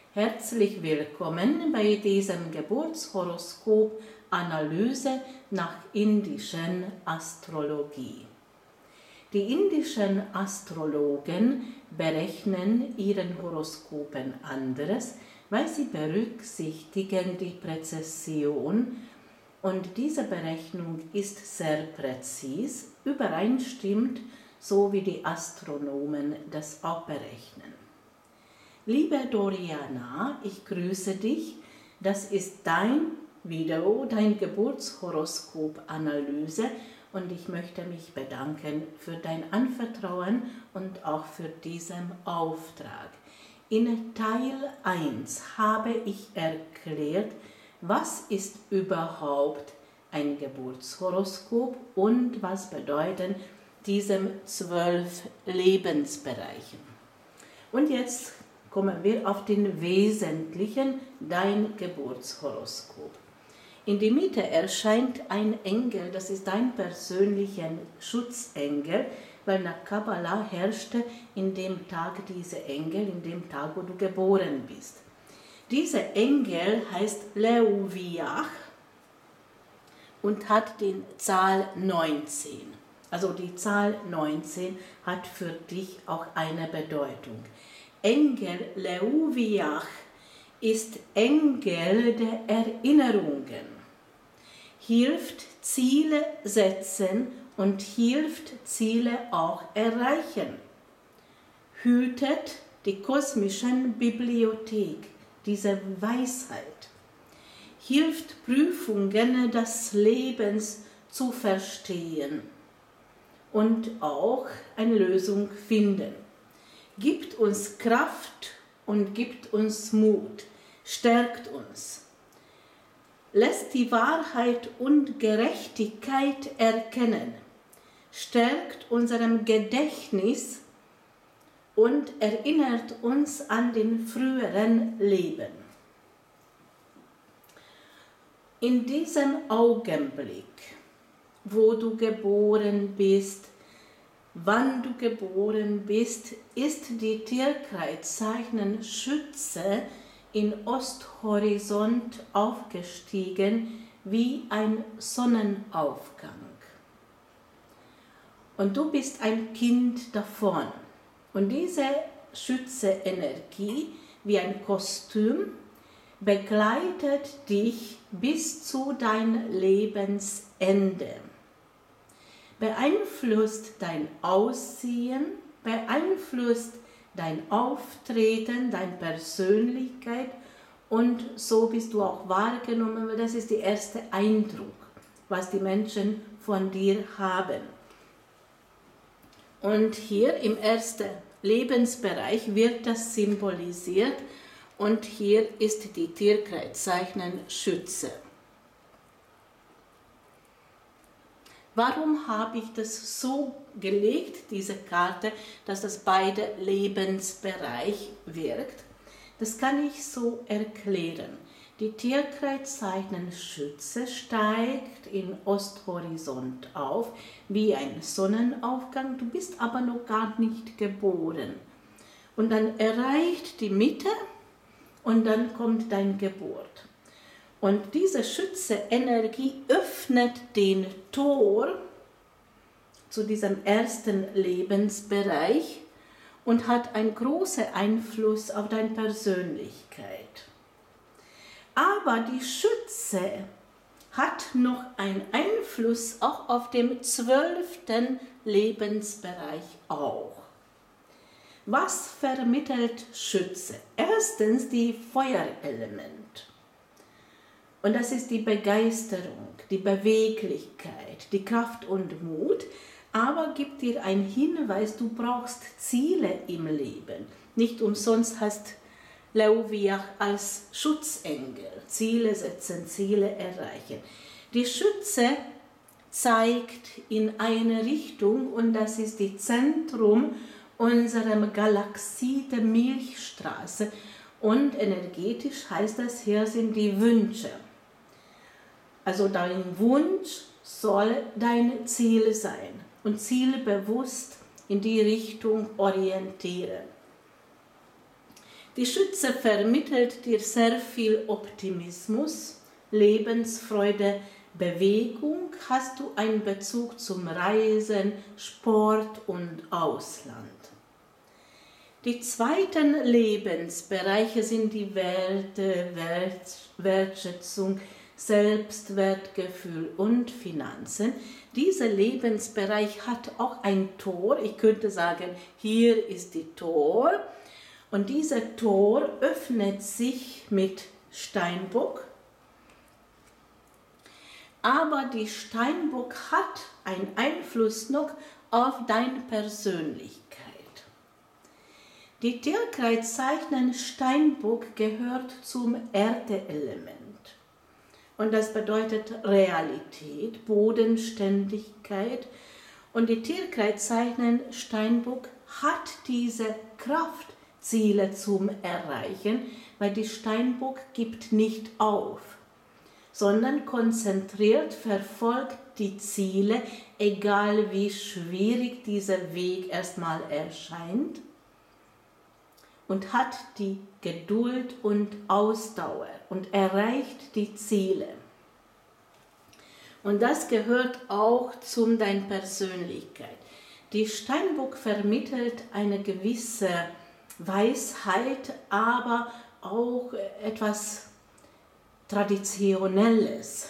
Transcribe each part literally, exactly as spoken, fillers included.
Herzlich willkommen bei diesem Geburtshoroskop-Analyse nach indischen Astrologie. Die indischen Astrologen berechnen ihren Horoskopen anderes, weil sie berücksichtigen die Präzession, und diese Berechnung ist sehr präzis, übereinstimmt, so wie die Astronomen das auch berechnen. Liebe Doriana, ich grüße dich. Das ist dein Video, dein Geburtshoroskop-Analyse, und ich möchte mich bedanken für dein Anvertrauen und auch für diesen Auftrag. In Teil eins habe ich erklärt, was ist überhaupt ein Geburtshoroskop und was bedeuten diese zwölf Lebensbereiche. Und jetzt kommen wir auf den Wesentlichen, dein Geburtshoroskop. In der Mitte erscheint ein Engel, das ist dein persönlicher Schutzengel, weil nach Kabbalah herrschte in dem Tag dieser Engel, in dem Tag, wo du geboren bist. Dieser Engel heißt Leuviach und hat die Zahl neunzehn. Also die Zahl neunzehn hat für dich auch eine Bedeutung. Engel Leuviach ist Engel der Erinnerungen, hilft Ziele setzen und hilft Ziele auch erreichen, hütet die kosmischen Bibliothek, diese Weisheit, hilft Prüfungen des Lebens zu verstehen und auch eine Lösung finden. Gibt uns Kraft und gibt uns Mut, stärkt uns, lässt die Wahrheit und Gerechtigkeit erkennen, stärkt unserem Gedächtnis und erinnert uns an den früheren Leben. In diesem Augenblick, wo du geboren bist, wann du geboren bist, ist die Tierkreiszeichen Schütze in Osthorizont aufgestiegen wie ein Sonnenaufgang. Und du bist ein Kind davon. Und diese Schütze-Energie, wie ein Kostüm, begleitet dich bis zu dein Lebensende. Beeinflusst dein Aussehen, beeinflusst dein Auftreten, deine Persönlichkeit, und so bist du auch wahrgenommen, weil das ist der erste Eindruck, was die Menschen von dir haben. Und hier im ersten Lebensbereich wird das symbolisiert, und hier ist die Tierkreiszeichen Schütze. Warum habe ich das so gelegt, diese Karte, dass das beide Lebensbereich wirkt? Das kann ich so erklären. Die Tierkreiszeichen Schütze steigt in Osthorizont auf, wie ein Sonnenaufgang. Du bist aber noch gar nicht geboren. Und dann erreicht die Mitte und dann kommt deine Geburt. Und diese Schütze-Energie öffnet den Tor zu diesem ersten Lebensbereich und hat einen großen Einfluss auf deine Persönlichkeit. Aber die Schütze hat noch einen Einfluss auch auf den zwölften Lebensbereich auch. Was vermittelt Schütze? Erstens die Feuerelement. Und das ist die Begeisterung, die Beweglichkeit, die Kraft und Mut, aber gibt dir einen Hinweis, du brauchst Ziele im Leben. Nicht umsonst heißt Leuviach als Schutzengel, Ziele setzen, Ziele erreichen. Die Schütze zeigt in eine Richtung, und das ist das Zentrum unserer Galaxie, der Milchstraße, und energetisch heißt das, hier sind die Wünsche. Also dein Wunsch soll dein Ziel sein und zielbewusst in die Richtung orientieren. Die Schütze vermittelt dir sehr viel Optimismus, Lebensfreude, Bewegung. Hast du einen Bezug zum Reisen, Sport und Ausland. Die zweiten Lebensbereiche sind die Werte, Wert, Wertschätzung, Selbstwertgefühl und Finanzen. Dieser Lebensbereich hat auch ein Tor. Ich könnte sagen, hier ist die Tor. Und dieser Tor öffnet sich mit Steinbock. Aber die Steinbock hat einen Einfluss noch auf deine Persönlichkeit. Die Tierkreiszeichen Steinbock gehört zum Erdeelement. Und das bedeutet Realität, Bodenständigkeit. Und die Tierkreiszeichen Steinbock hat diese Kraft, Ziele zum Erreichen, weil die Steinbock gibt nicht auf, sondern konzentriert verfolgt die Ziele, egal wie schwierig dieser Weg erstmal erscheint, und hat die Geduld und Ausdauer und erreicht die Ziele. Und das gehört auch zu deiner Persönlichkeit. Die Steinbock vermittelt eine gewisse Weisheit, aber auch etwas Traditionelles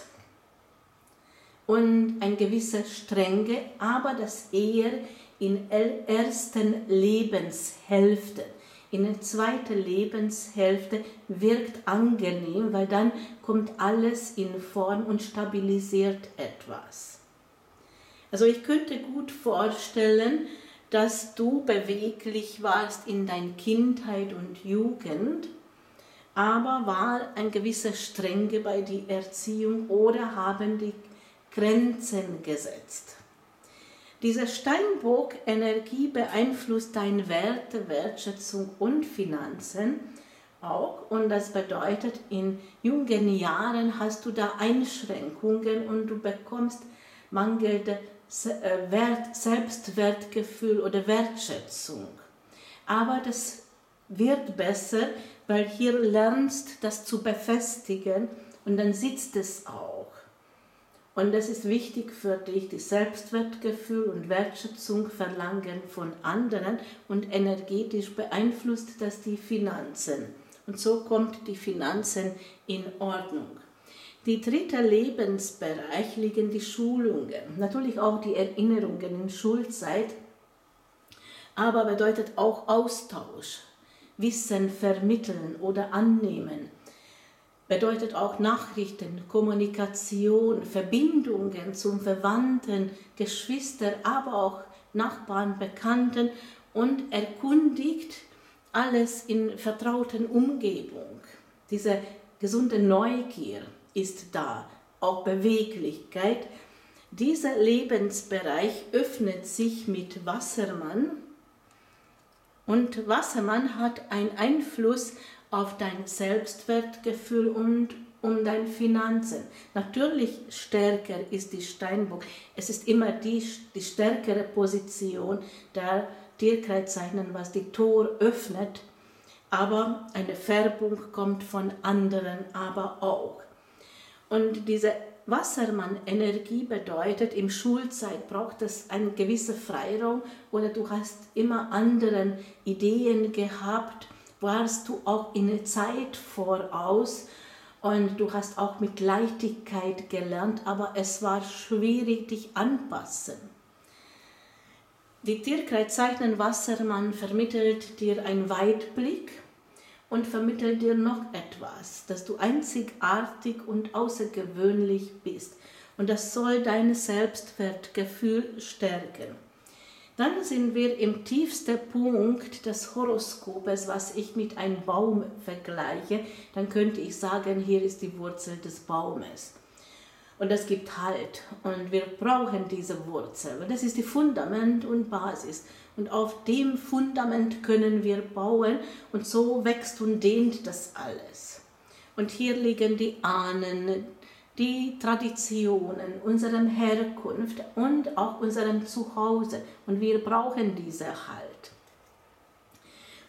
und eine gewisse Strenge, aber das eher in der ersten Lebenshälfte. In der zweiten Lebenshälfte wirkt angenehm, weil dann kommt alles in Form und stabilisiert etwas. Also ich könnte gut vorstellen, dass du beweglich warst in deiner Kindheit und Jugend, aber war eine gewisse Strenge bei der Erziehung oder haben die Grenzen gesetzt. Diese Steinbock-Energie beeinflusst deine Werte, Wertschätzung und Finanzen auch. Und das bedeutet, in jungen Jahren hast du da Einschränkungen und du bekommst mangelnde Wert, Selbstwertgefühl oder Wertschätzung. Aber das wird besser, weil hier lernst das zu befestigen und dann sitzt es auch. Und es ist wichtig für dich, die Selbstwertgefühl und Wertschätzung verlangen von anderen und energetisch beeinflusst das die Finanzen. Und so kommt die Finanzen in Ordnung. Die dritte Lebensbereich liegen die Schulungen, natürlich auch die Erinnerungen in Schulzeit, aber bedeutet auch Austausch, Wissen vermitteln oder annehmen. Bedeutet auch Nachrichten, Kommunikation, Verbindungen zum Verwandten, Geschwister, aber auch Nachbarn, Bekannten und erkundigt alles in vertrauten Umgebung. Diese gesunde Neugier ist da, auch Beweglichkeit. Dieser Lebensbereich öffnet sich mit Wassermann und Wassermann hat einen Einfluss auf dein Selbstwertgefühl und um deine Finanzen. Natürlich stärker ist die Steinbock. Es ist immer die, die stärkere Position der Tierkreiszeichen, was die Tor öffnet, aber eine Färbung kommt von anderen aber auch. Und diese Wassermann-Energie bedeutet, im Schulzeit braucht es einen gewissen Freiraum oder du hast immer andere Ideen gehabt, warst du auch in der Zeit voraus und du hast auch mit Leichtigkeit gelernt, aber es war schwierig, dich anpassen. Die Tierkreiszeichen Wassermann vermittelt dir einen Weitblick und vermittelt dir noch etwas, dass du einzigartig und außergewöhnlich bist. Und das soll dein Selbstwertgefühl stärken. Dann sind wir im tiefsten Punkt des Horoskopes, was ich mit einem Baum vergleiche. Dann könnte ich sagen, hier ist die Wurzel des Baumes. Und das gibt Halt. Und wir brauchen diese Wurzel. Und das ist die Fundament und Basis. Und auf dem Fundament können wir bauen. Und so wächst und dehnt das alles. Und hier liegen die Ahnen, die Traditionen, unsere Herkunft und auch unserem Zuhause. Und wir brauchen diese Halt.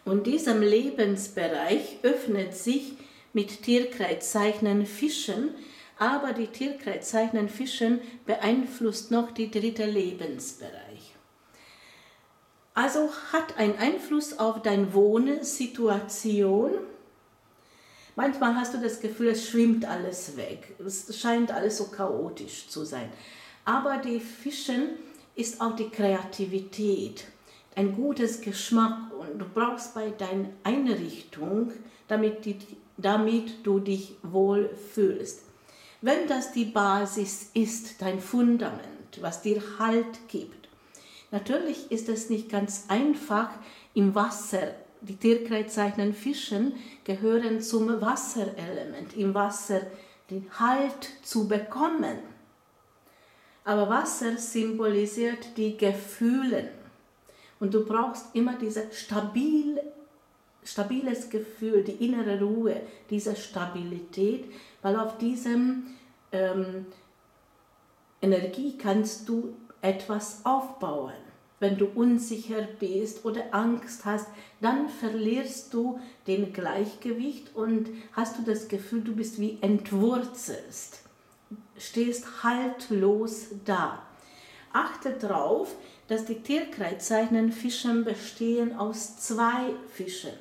Und diesem Lebensbereich öffnet sich mit Tierkreiszeichen Fischen, aber die Tierkreiszeichen Fischen beeinflusst noch die dritte Lebensbereich. Also hat einen Einfluss auf deine Wohnsituation. Manchmal hast du das Gefühl, es schwimmt alles weg. Es scheint alles so chaotisch zu sein. Aber die Fischen ist auch die Kreativität, ein gutes Geschmack und du brauchst bei deiner Einrichtung, damit, die, damit du dich wohl fühlst. Wenn das die Basis ist, dein Fundament, was dir Halt gibt. Natürlich ist es nicht ganz einfach im Wasser. Die Tierkreiszeichen Fischen gehören zum Wasserelement, im Wasser den Halt zu bekommen. Aber Wasser symbolisiert die Gefühle. Und du brauchst immer dieses stabil, stabiles Gefühl, die innere Ruhe, diese Stabilität, weil auf diesem ähm, Energie kannst du etwas aufbauen. Wenn du unsicher bist oder Angst hast, dann verlierst du den Gleichgewicht und hast du das Gefühl, du bist wie entwurzelt, stehst haltlos da. Achte darauf, dass die Tierkreiszeichen Fischen bestehen aus zwei Fischen.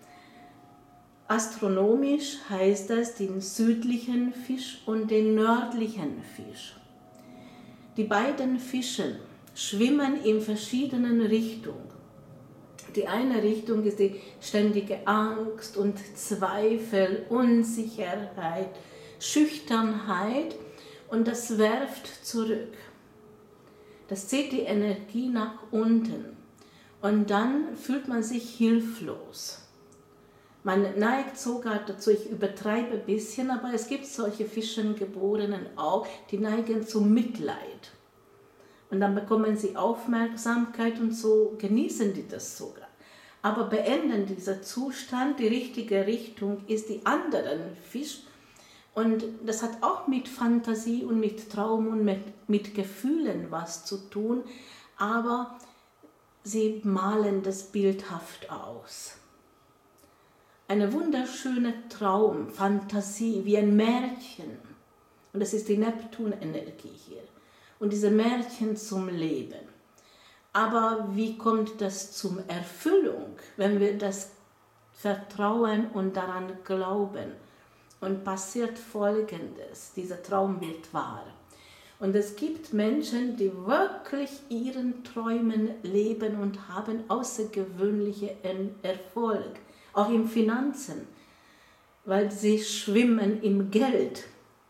Astronomisch heißt das den südlichen Fisch und den nördlichen Fisch. Die beiden Fische schwimmen in verschiedenen Richtungen. Die eine Richtung ist die ständige Angst und Zweifel, Unsicherheit, Schüchternheit und das werft zurück. Das zieht die Energie nach unten und dann fühlt man sich hilflos. Man neigt sogar dazu, ich übertreibe ein bisschen, aber es gibt solche Fischengeborenen auch, die neigen zum Mitleid. Und dann bekommen sie Aufmerksamkeit und so genießen die das sogar. Aber beenden dieser Zustand, die richtige Richtung ist die anderen Fisch. Und das hat auch mit Fantasie und mit Traum und mit, mit Gefühlen was zu tun, aber sie malen das bildhaft aus. Eine wunderschöne Traum, Fantasie, wie ein Märchen. Und das ist die Neptun-Energie hier. Und diese Märchen zum Leben. Aber wie kommt das zur Erfüllung, wenn wir das vertrauen und daran glauben? Und passiert Folgendes, dieser Traum wird wahr. Und es gibt Menschen, die wirklich ihren Träumen leben und haben außergewöhnlichen Erfolg, auch in Finanzen, weil sie schwimmen im Geld.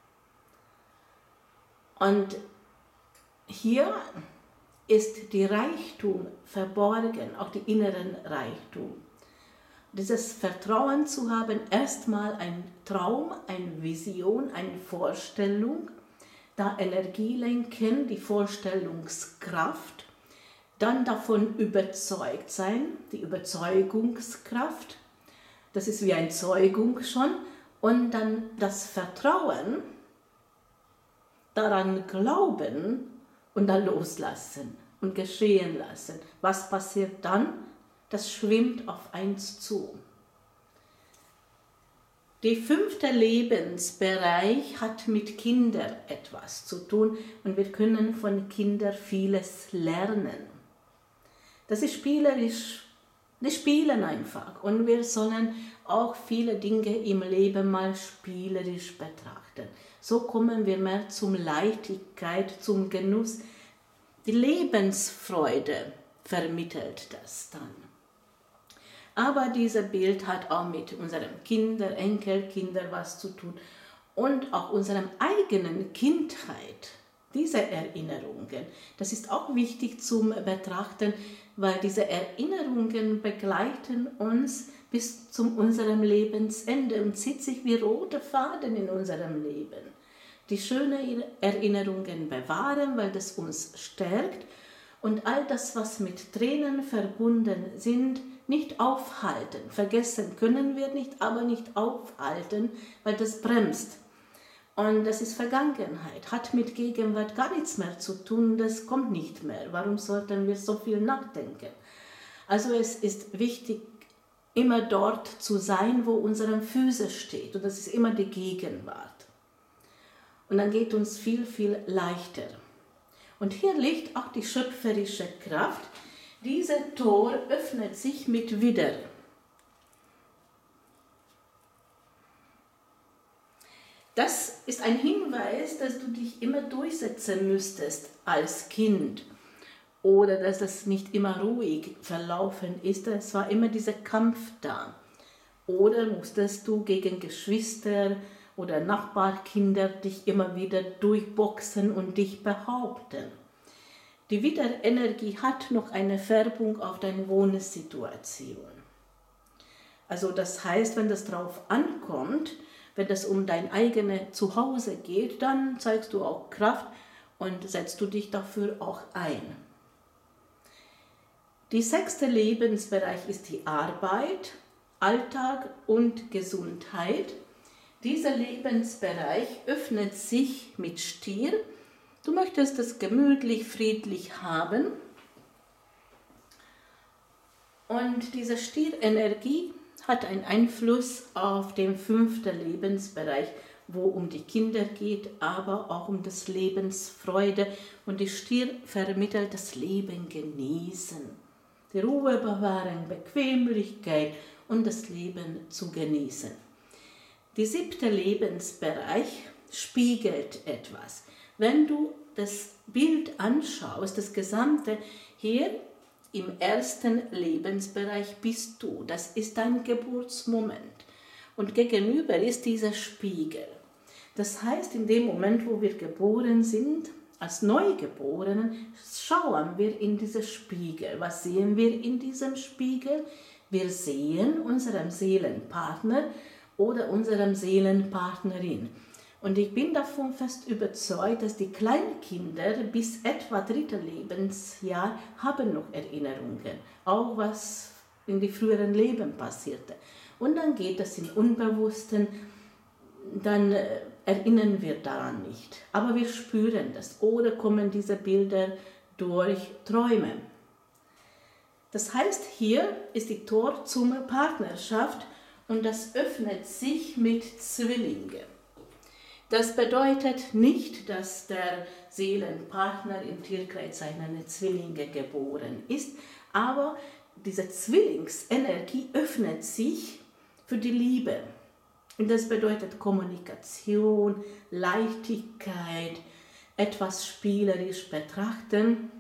Und hier ist die Reichtum verborgen, auch die inneren Reichtum. Dieses Vertrauen zu haben, erstmal ein Traum, eine Vision, eine Vorstellung, da Energie lenken, die Vorstellungskraft, dann davon überzeugt sein, die Überzeugungskraft, das ist wie eine Zeugung schon, und dann das Vertrauen, daran glauben und dann loslassen und geschehen lassen. Was passiert dann? Das schwimmt auf eins zu. Der fünfte Lebensbereich hat mit Kindern etwas zu tun und wir können von Kindern vieles lernen. Das ist spielerisch, die spielen einfach und wir sollen auch viele Dinge im Leben mal spielerisch betrachten. So kommen wir mehr zum Leichtigkeit, zum Genuss. Die Lebensfreude vermittelt das dann. Aber dieses Bild hat auch mit unseren Kindern, Enkelkindern was zu tun und auch unserer eigenen Kindheit, diese Erinnerungen. Das ist auch wichtig zum Betrachten, weil diese Erinnerungen begleiten uns bis zu unserem Lebensende und zieht sich wie rote Faden in unserem Leben. Die schönen Erinnerungen bewahren, weil das uns stärkt und all das, was mit Tränen verbunden sind, nicht aufhalten. Vergessen können wir nicht, aber nicht aufhalten, weil das bremst. Und das ist Vergangenheit, hat mit Gegenwart gar nichts mehr zu tun, das kommt nicht mehr. Warum sollten wir so viel nachdenken? Also es ist wichtig, immer dort zu sein, wo unsere Füße steht. Und das ist immer die Gegenwart. Und dann geht uns viel, viel leichter. Und hier liegt auch die schöpferische Kraft. Dieses Tor öffnet sich mit Widder. Das ist ein Hinweis, dass du dich immer durchsetzen müsstest als Kind oder dass es nicht immer ruhig verlaufen ist. Es war immer dieser Kampf da. Oder musstest du gegen Geschwister oder Nachbarkinder dich immer wieder durchboxen und dich behaupten. Die Widderenergie hat noch eine Färbung auf deine Wohnsituation. Also das heißt, wenn das drauf ankommt, wenn es um dein eigenes Zuhause geht, dann zeigst du auch Kraft und setzt du dich dafür auch ein. Der sechste Lebensbereich ist die Arbeit, Alltag und Gesundheit. Dieser Lebensbereich öffnet sich mit Stier. Du möchtest es gemütlich, friedlich haben. Und diese Stierenergie hat einen Einfluss auf den fünften Lebensbereich, wo um die Kinder geht, aber auch um das Lebensfreude. Und die Stier vermittelt das Leben genießen, die Ruhe bewahren, Bequemlichkeit und das Leben zu genießen. Der siebte Lebensbereich spiegelt etwas. Wenn du das Bild anschaust, das gesamte hier, im ersten Lebensbereich bist du. Das ist dein Geburtsmoment. Und gegenüber ist dieser Spiegel. Das heißt, in dem Moment, wo wir geboren sind, als Neugeborenen, schauen wir in diesen Spiegel. Was sehen wir in diesem Spiegel? Wir sehen unseren Seelenpartner oder unsere Seelenpartnerin. Und ich bin davon fest überzeugt, dass die Kleinkinder bis etwa dritte Lebensjahr haben noch Erinnerungen, auch was in die früheren Leben passierte. Und dann geht es in Unbewussten, dann erinnern wir daran nicht. Aber wir spüren das oder kommen diese Bilder durch Träume. Das heißt, hier ist die Tor zur Partnerschaft und das öffnet sich mit Zwillingen. Das bedeutet nicht, dass der Seelenpartner im Tierkreis seiner Zwillinge geboren ist, aber diese Zwillingsenergie öffnet sich für die Liebe. Und das bedeutet Kommunikation, Leichtigkeit, etwas spielerisch betrachten,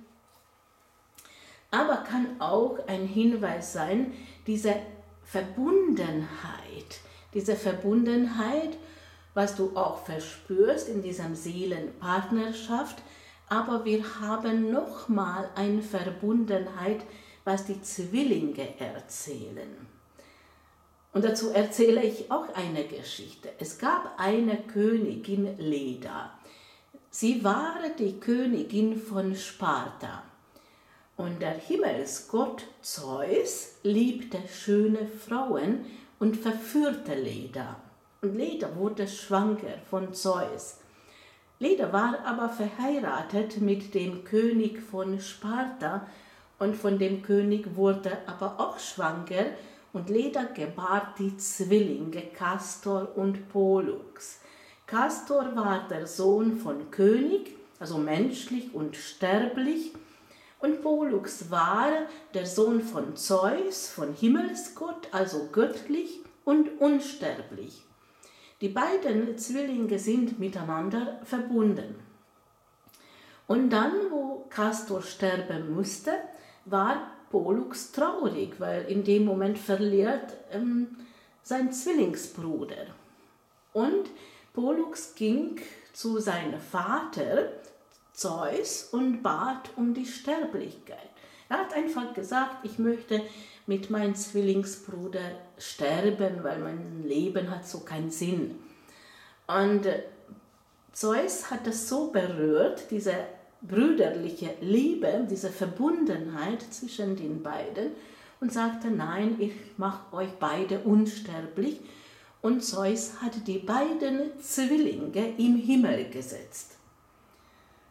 aber kann auch ein Hinweis sein, diese Verbundenheit, diese Verbundenheit, was du auch verspürst in dieser Seelenpartnerschaft, aber wir haben nochmal eine Verbundenheit, was die Zwillinge erzählen. Und dazu erzähle ich auch eine Geschichte. Es gab eine Königin Leda. Sie war die Königin von Sparta. Und der Himmelsgott Zeus liebte schöne Frauen und verführte Leda. Und Leda wurde schwanger von Zeus. Leda war aber verheiratet mit dem König von Sparta und von dem König wurde aber auch schwanger und Leda gebar die Zwillinge Kastor und Pollux. Kastor war der Sohn von König, also menschlich und sterblich, und Pollux war der Sohn von Zeus, von Himmelsgott, also göttlich und unsterblich. Die beiden Zwillinge sind miteinander verbunden. Und dann, wo Kastor sterben musste, war Pollux traurig, weil in dem Moment verliert ähm, sein Zwillingsbruder. Und Pollux ging zu seinem Vater Zeus und bat um die Sterblichkeit. Er hat einfach gesagt, ich möchte mit meinem Zwillingsbruder sterben, weil mein Leben hat so keinen Sinn. Und Zeus hat das so berührt, diese brüderliche Liebe, diese Verbundenheit zwischen den beiden und sagte, nein, ich mache euch beide unsterblich. Und Zeus hat die beiden Zwillinge im Himmel gesetzt.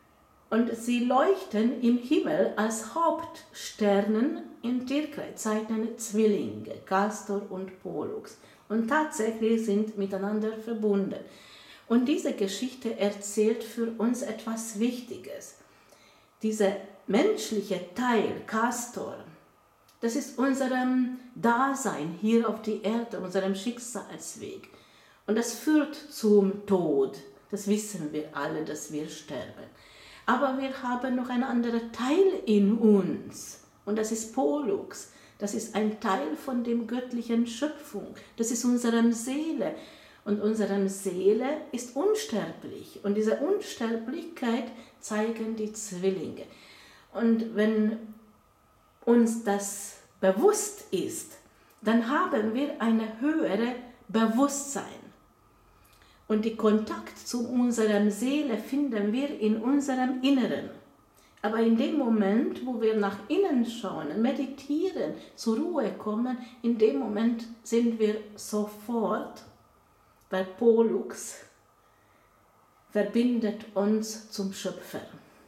Und sie leuchten im Himmel als Hauptsternen in Tierkreiszeichen Zwillinge, Castor und Pollux. Und tatsächlich sind miteinander verbunden. Und diese Geschichte erzählt für uns etwas Wichtiges. Dieser menschliche Teil, Castor, das ist unserem Dasein hier auf die Erde, unserem Schicksalsweg. Und das führt zum Tod. Das wissen wir alle, dass wir sterben. Aber wir haben noch einen anderen Teil in uns. Und das ist Pollux. Das ist ein Teil von dem göttlichen Schöpfung. Das ist unsere Seele. Und unsere Seele ist unsterblich. Und diese Unsterblichkeit zeigen die Zwillinge. Und wenn uns das bewusst ist, dann haben wir ein höheres Bewusstsein. Und den Kontakt zu unserer Seele finden wir in unserem Inneren. Aber in dem Moment, wo wir nach innen schauen, meditieren, zur Ruhe kommen, in dem Moment sind wir sofort, weil Pollux verbindet uns zum Schöpfer.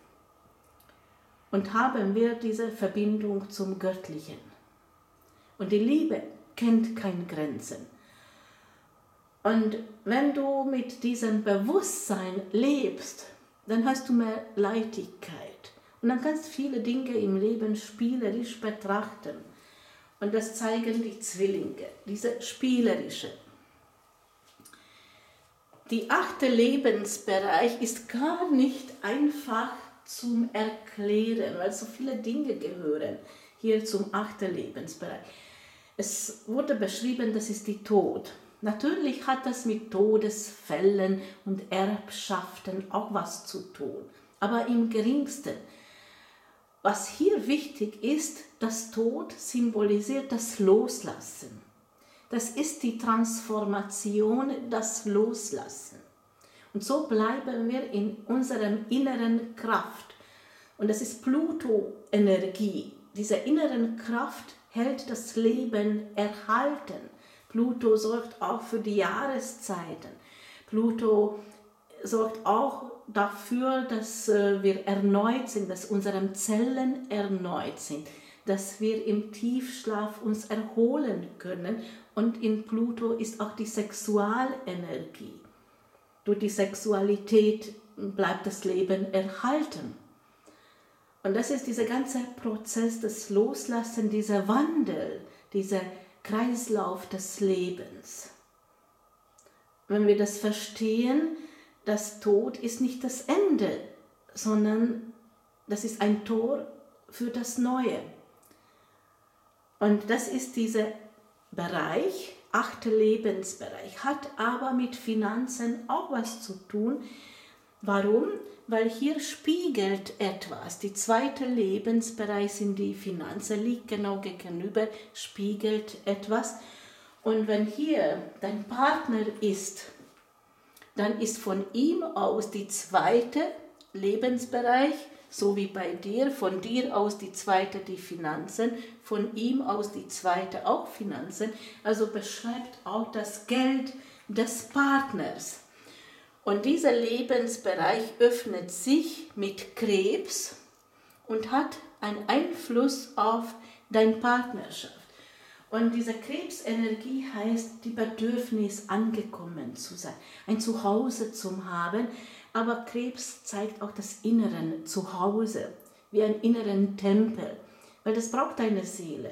Und haben wir diese Verbindung zum Göttlichen. Und die Liebe kennt keine Grenzen. Und wenn du mit diesem Bewusstsein lebst, dann hast du mehr Leichtigkeit. Und dann kannst du viele Dinge im Leben spielerisch betrachten. Und das zeigen die Zwillinge, diese spielerische. Die achte Lebensbereich ist gar nicht einfach zum Erklären, weil so viele Dinge gehören hier zum achten Lebensbereich. Es wurde beschrieben, das ist die Tod. Natürlich hat das mit Todesfällen und Erbschaften auch was zu tun, aber im geringsten. Was hier wichtig ist, das Tod symbolisiert das Loslassen. Das ist die Transformation, das Loslassen. Und so bleiben wir in unserem inneren Kraft. Und das ist Pluto-Energie. Diese inneren Kraft hält das Leben erhalten. Pluto sorgt auch für die Jahreszeiten. Pluto sorgt auch dafür, dass wir erneut sind, dass unsere Zellen erneut sind, dass wir im Tiefschlaf uns erholen können. Und in Pluto ist auch die Sexualenergie. Durch die Sexualität bleibt das Leben erhalten. Und das ist dieser ganze Prozess des Loslassen, dieser Wandel, dieser Kreislauf des Lebens. Wenn wir das verstehen, das Tod ist nicht das Ende, sondern das ist ein Tor für das Neue. Und das ist dieser Bereich, achte Lebensbereich, hat aber mit Finanzen auch was zu tun. Warum? Weil hier spiegelt etwas. Die zweite Lebensbereich sind die Finanzen, liegt genau gegenüber, spiegelt etwas. Und wenn hier dein Partner ist, dann ist von ihm aus die zweite Lebensbereich, so wie bei dir, von dir aus die zweite die Finanzen, von ihm aus die zweite auch Finanzen. Also beschreibt auch das Geld des Partners. Und dieser Lebensbereich öffnet sich mit Krebs und hat einen Einfluss auf deine Partnerschaft. Und diese Krebsenergie heißt, die Bedürfnis angekommen zu sein, ein Zuhause zu haben. Aber Krebs zeigt auch das innere Zuhause, wie einen inneren Tempel, weil das braucht deine Seele.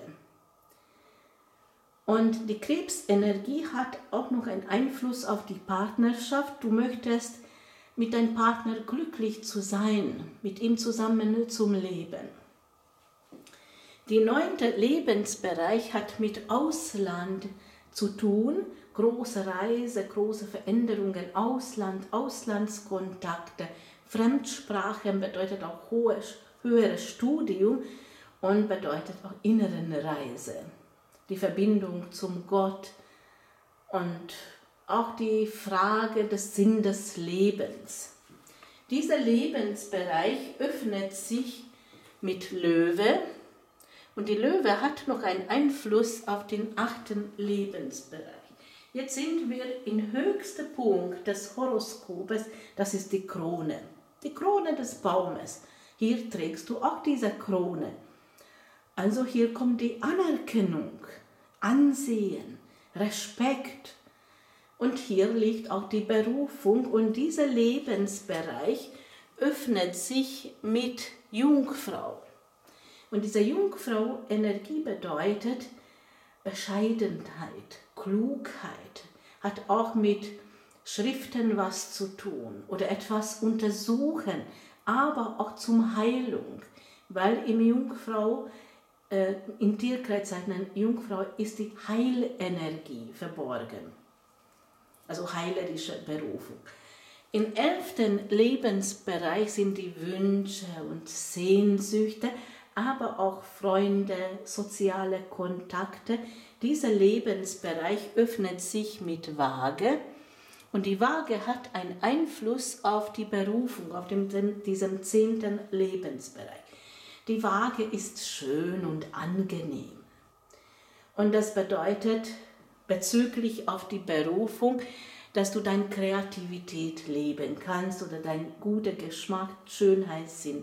Und die Krebsenergie hat auch noch einen Einfluss auf die Partnerschaft. Du möchtest mit deinem Partner glücklich zu sein, mit ihm zusammen zum Leben. Die neunte Lebensbereich hat mit Ausland zu tun, große Reise, große Veränderungen, Ausland, Auslandskontakte, Fremdsprachen bedeutet auch hohes, höheres Studium und bedeutet auch innere Reise. Die Verbindung zum Gott und auch die Frage des Sinn des Lebens. Dieser Lebensbereich öffnet sich mit Löwe und die Löwe hat noch einen Einfluss auf den achten Lebensbereich. Jetzt sind wir im höchsten Punkt des Horoskopes, das ist die Krone. die Krone des Baumes. Hier trägst du auch diese Krone. Also hier kommt die Anerkennung, Ansehen, Respekt. Und hier liegt auch die Berufung und dieser Lebensbereich öffnet sich mit Jungfrau. Und diese Jungfrau-Energie bedeutet Bescheidenheit, Klugheit, hat auch mit Schriften was zu tun oder etwas untersuchen, aber auch zum Heilung, weil im Jungfrau, äh, im Tierkreiszeichen Jungfrau ist die Heilenergie verborgen, also heilerische Berufung. Im elften Lebensbereich sind die Wünsche und Sehnsüchte, aber auch Freunde, soziale Kontakte. Dieser Lebensbereich öffnet sich mit Waage und die Waage hat einen Einfluss auf die Berufung, auf dem, diesem zehnten Lebensbereich. Die Waage ist schön und angenehm und das bedeutet bezüglich auf die Berufung, dass du deine Kreativität leben kannst oder dein guter Geschmack, Schönheitssinn.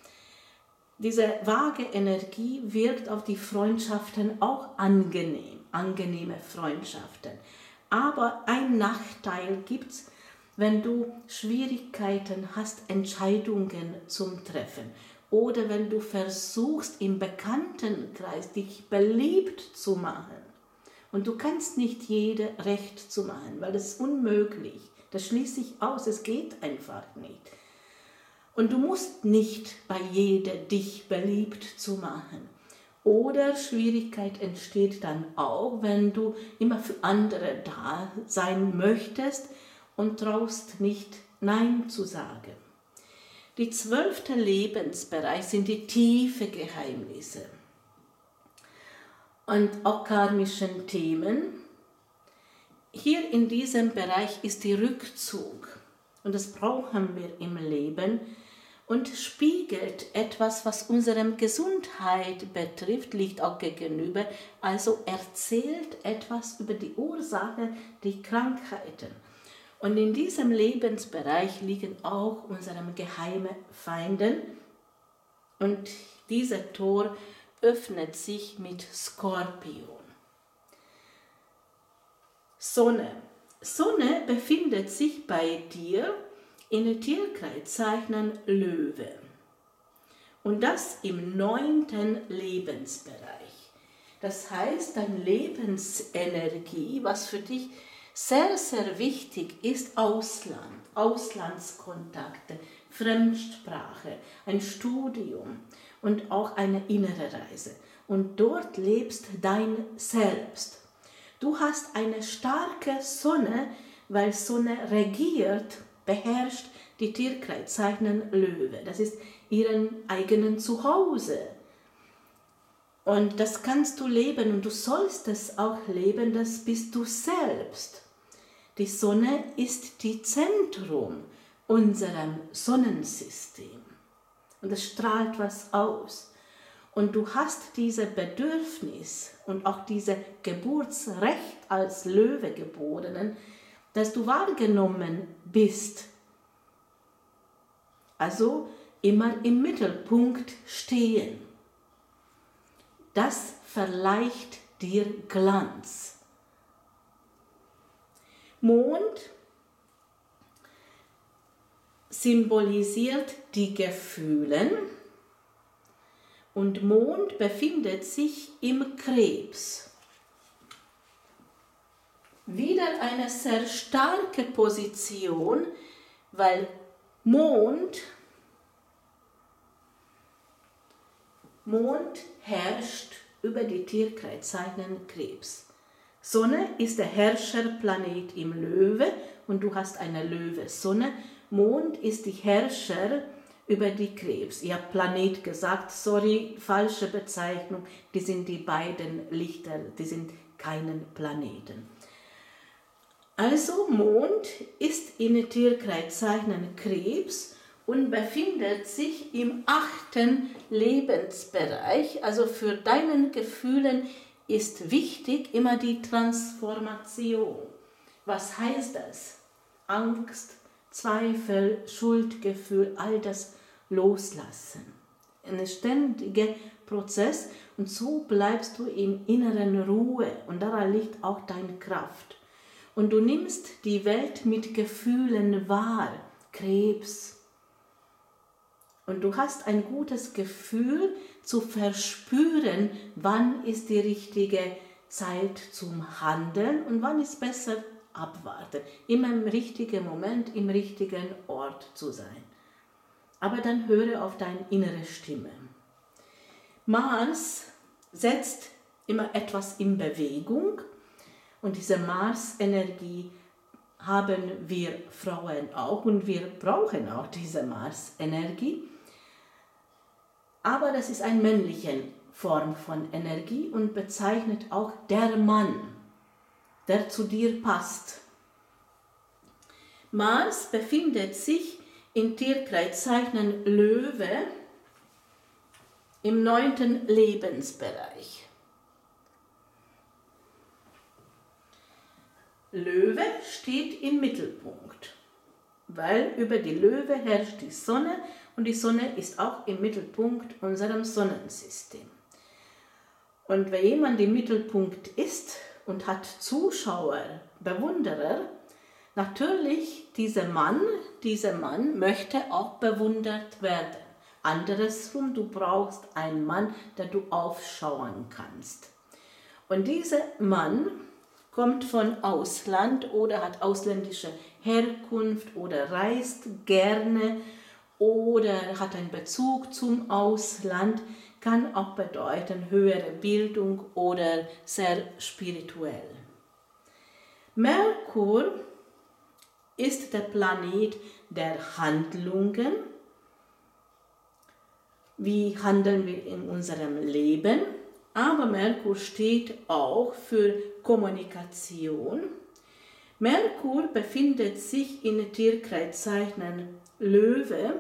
Diese vage Energie wirkt auf die Freundschaften auch angenehm, angenehme Freundschaften. Aber ein Nachteil gibt es, wenn du Schwierigkeiten hast, Entscheidungen zum Treffen. Oder wenn du versuchst, im Bekanntenkreis dich beliebt zu machen. Und du kannst nicht jede recht zu machen, weil das ist unmöglich. Das schließt sich aus, es geht einfach nicht. Und du musst nicht bei jeder dich beliebt zu machen. Oder Schwierigkeit entsteht dann auch, wenn du immer für andere da sein möchtest und traust nicht Nein zu sagen. Die zwölfte Lebensbereich sind die tiefen Geheimnisse und auch karmischen Themen. Hier in diesem Bereich ist die Rückzug und das brauchen wir im Leben und spiegelt etwas, was unsere Gesundheit betrifft, liegt auch gegenüber, also erzählt etwas über die Ursache, die Krankheiten. Und in diesem Lebensbereich liegen auch unsere geheimen Feinde und dieser Tor öffnet sich mit Skorpion. Sonne. Sonne befindet sich bei dir in den Tierkreiszeichen Löwe. Und das im neunten Lebensbereich. Das heißt, deine Lebensenergie, was für dich sehr, sehr wichtig ist, Ausland, Auslandskontakte, Fremdsprache, ein Studium und auch eine innere Reise. Und dort lebst dein Selbst. Du hast eine starke Sonne, weil Sonne regiert, beherrscht die Tierkreiszeichen Löwe. Das ist ihren eigenen Zuhause. Und das kannst du leben und du sollst es auch leben, das bist du selbst. Die Sonne ist die Zentrum unserem Sonnensystem. Und es strahlt was aus. Und du hast dieses Bedürfnis und auch dieses Geburtsrecht als Löwe geborenen, dass du wahrgenommen bist. Also immer im Mittelpunkt stehen. Das verleiht dir Glanz. Mond symbolisiert die Gefühle und Mond befindet sich im Krebs. Wieder eine sehr starke Position, weil Mond, Mond herrscht über die Tierkreiszeichen Krebs. Sonne ist der Herrscherplanet im Löwe und du hast eine Löwe-Sonne. Mond ist die Herrscher über die Krebs. Ich habe Planet gesagt, sorry, falsche Bezeichnung. Die sind die beiden Lichter, die sind keinen Planeten. Also Mond ist in den Tierkreiszeichen Krebs und befindet sich im achten Lebensbereich. Also für deine Gefühle ist wichtig immer die Transformation. Was heißt das? Angst, Zweifel, Schuldgefühl, all das loslassen. Ein ständiger Prozess und so bleibst du in inneren Ruhe und daran liegt auch deine Kraft. Und du nimmst die Welt mit Gefühlen wahr, Krebs. Und du hast ein gutes Gefühl zu verspüren, wann ist die richtige Zeit zum Handeln und wann ist besser abwarten. Immer im richtigen Moment, im richtigen Ort zu sein. Aber dann höre auf deine innere Stimme. Mars setzt immer etwas in Bewegung und diese Mars-Energie haben wir Frauen auch und wir brauchen auch diese Mars-Energie. Aber das ist eine männliche Form von Energie und bezeichnet auch der Mann, der zu dir passt. Mars befindet sich in Tierkreiszeichen Löwe im neunten Lebensbereich. Löwe steht im Mittelpunkt, weil über die Löwe herrscht die Sonne und die Sonne ist auch im Mittelpunkt unserem Sonnensystem. Und wenn jemand im Mittelpunkt ist und hat Zuschauer, Bewunderer, natürlich dieser Mann, dieser Mann möchte auch bewundert werden. Andersrum, du brauchst einen Mann, der du aufschauen kannst. Und dieser Mann kommt von Ausland oder hat ausländische Herkunft oder reist gerne oder hat einen Bezug zum Ausland, kann auch bedeuten höhere Bildung oder sehr spirituell. Merkur ist der Planet der Handlungen. Wie handeln wir in unserem Leben? Aber Merkur steht auch für Kommunikation. Merkur befindet sich in Tierkreiszeichen Löwe,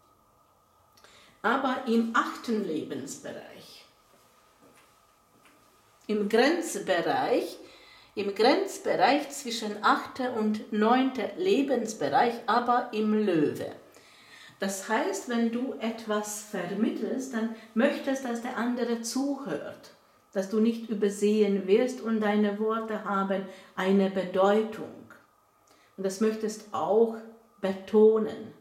aber im achten Lebensbereich. Im Grenzbereich, im Grenzbereich zwischen achten und neunten Lebensbereich, aber im Löwe. Das heißt, wenn du etwas vermittelst, dann möchtest, dass der andere zuhört, dass du nicht übersehen wirst und deine Worte haben eine Bedeutung. Und das möchtest auch betonen.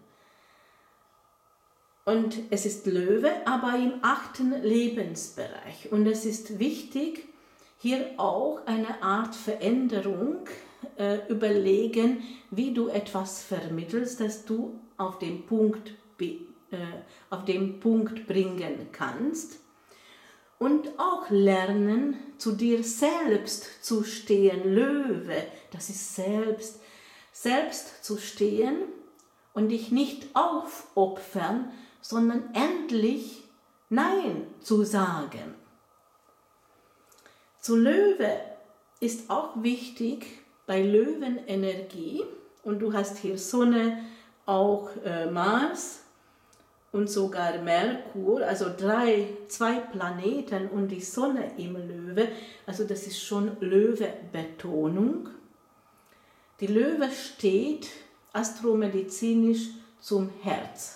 Und es ist Löwe, aber im achten Lebensbereich. Und es ist wichtig, hier auch eine Art Veränderung äh, überlegen, wie du etwas vermittelst, dass du auf den Punkt, äh, auf den Punkt bringen kannst. Und auch lernen, zu dir selbst zu stehen, Löwe, das ist selbst, selbst zu stehen und dich nicht aufopfern, sondern endlich Nein zu sagen. Zu Löwe ist auch wichtig bei Löwenenergie, und du hast hier Sonne, auch äh, Mars und sogar Merkur, also drei, zwei Planeten und die Sonne im Löwe, also das ist schon Löwe-Betonung. Die Löwe steht astromedizinisch zum Herz.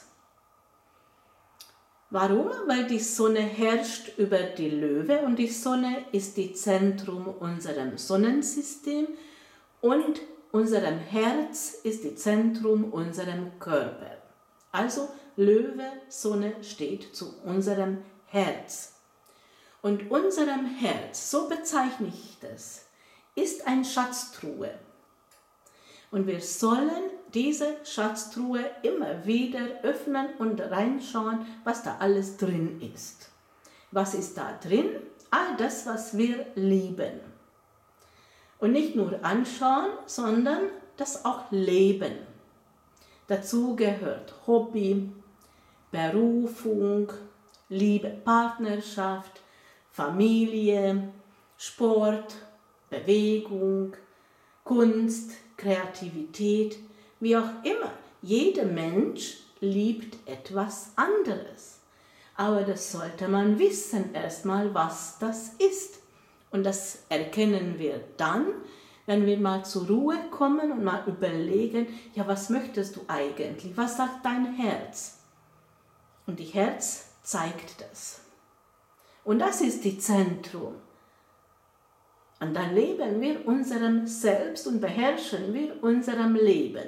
Warum? Weil die Sonne herrscht über die Löwe und die Sonne ist das Zentrum unseres Sonnensystems und unserem Herz ist das Zentrum unserem Körper. Also Löwe, Sonne steht zu unserem Herz. Und unserem Herz, so bezeichne ich das, ist eine Schatztruhe. Und wir sollen diese Schatztruhe immer wieder öffnen und reinschauen, was da alles drin ist. Was ist da drin? All das, was wir lieben. Und nicht nur anschauen, sondern das auch leben. Dazu gehört Hobby, Berufung, Liebe, Partnerschaft, Familie, Sport, Bewegung, Kunst, Kreativität, wie auch immer. Jeder Mensch liebt etwas anderes. Aber das sollte man wissen erstmal, was das ist. Und das erkennen wir dann, wenn wir mal zur Ruhe kommen und mal überlegen, ja, was möchtest du eigentlich? Was sagt dein Herz? Und die Herz zeigt das. Und das ist das Zentrum. Und dann leben wir unserem Selbst und beherrschen wir unserem Leben.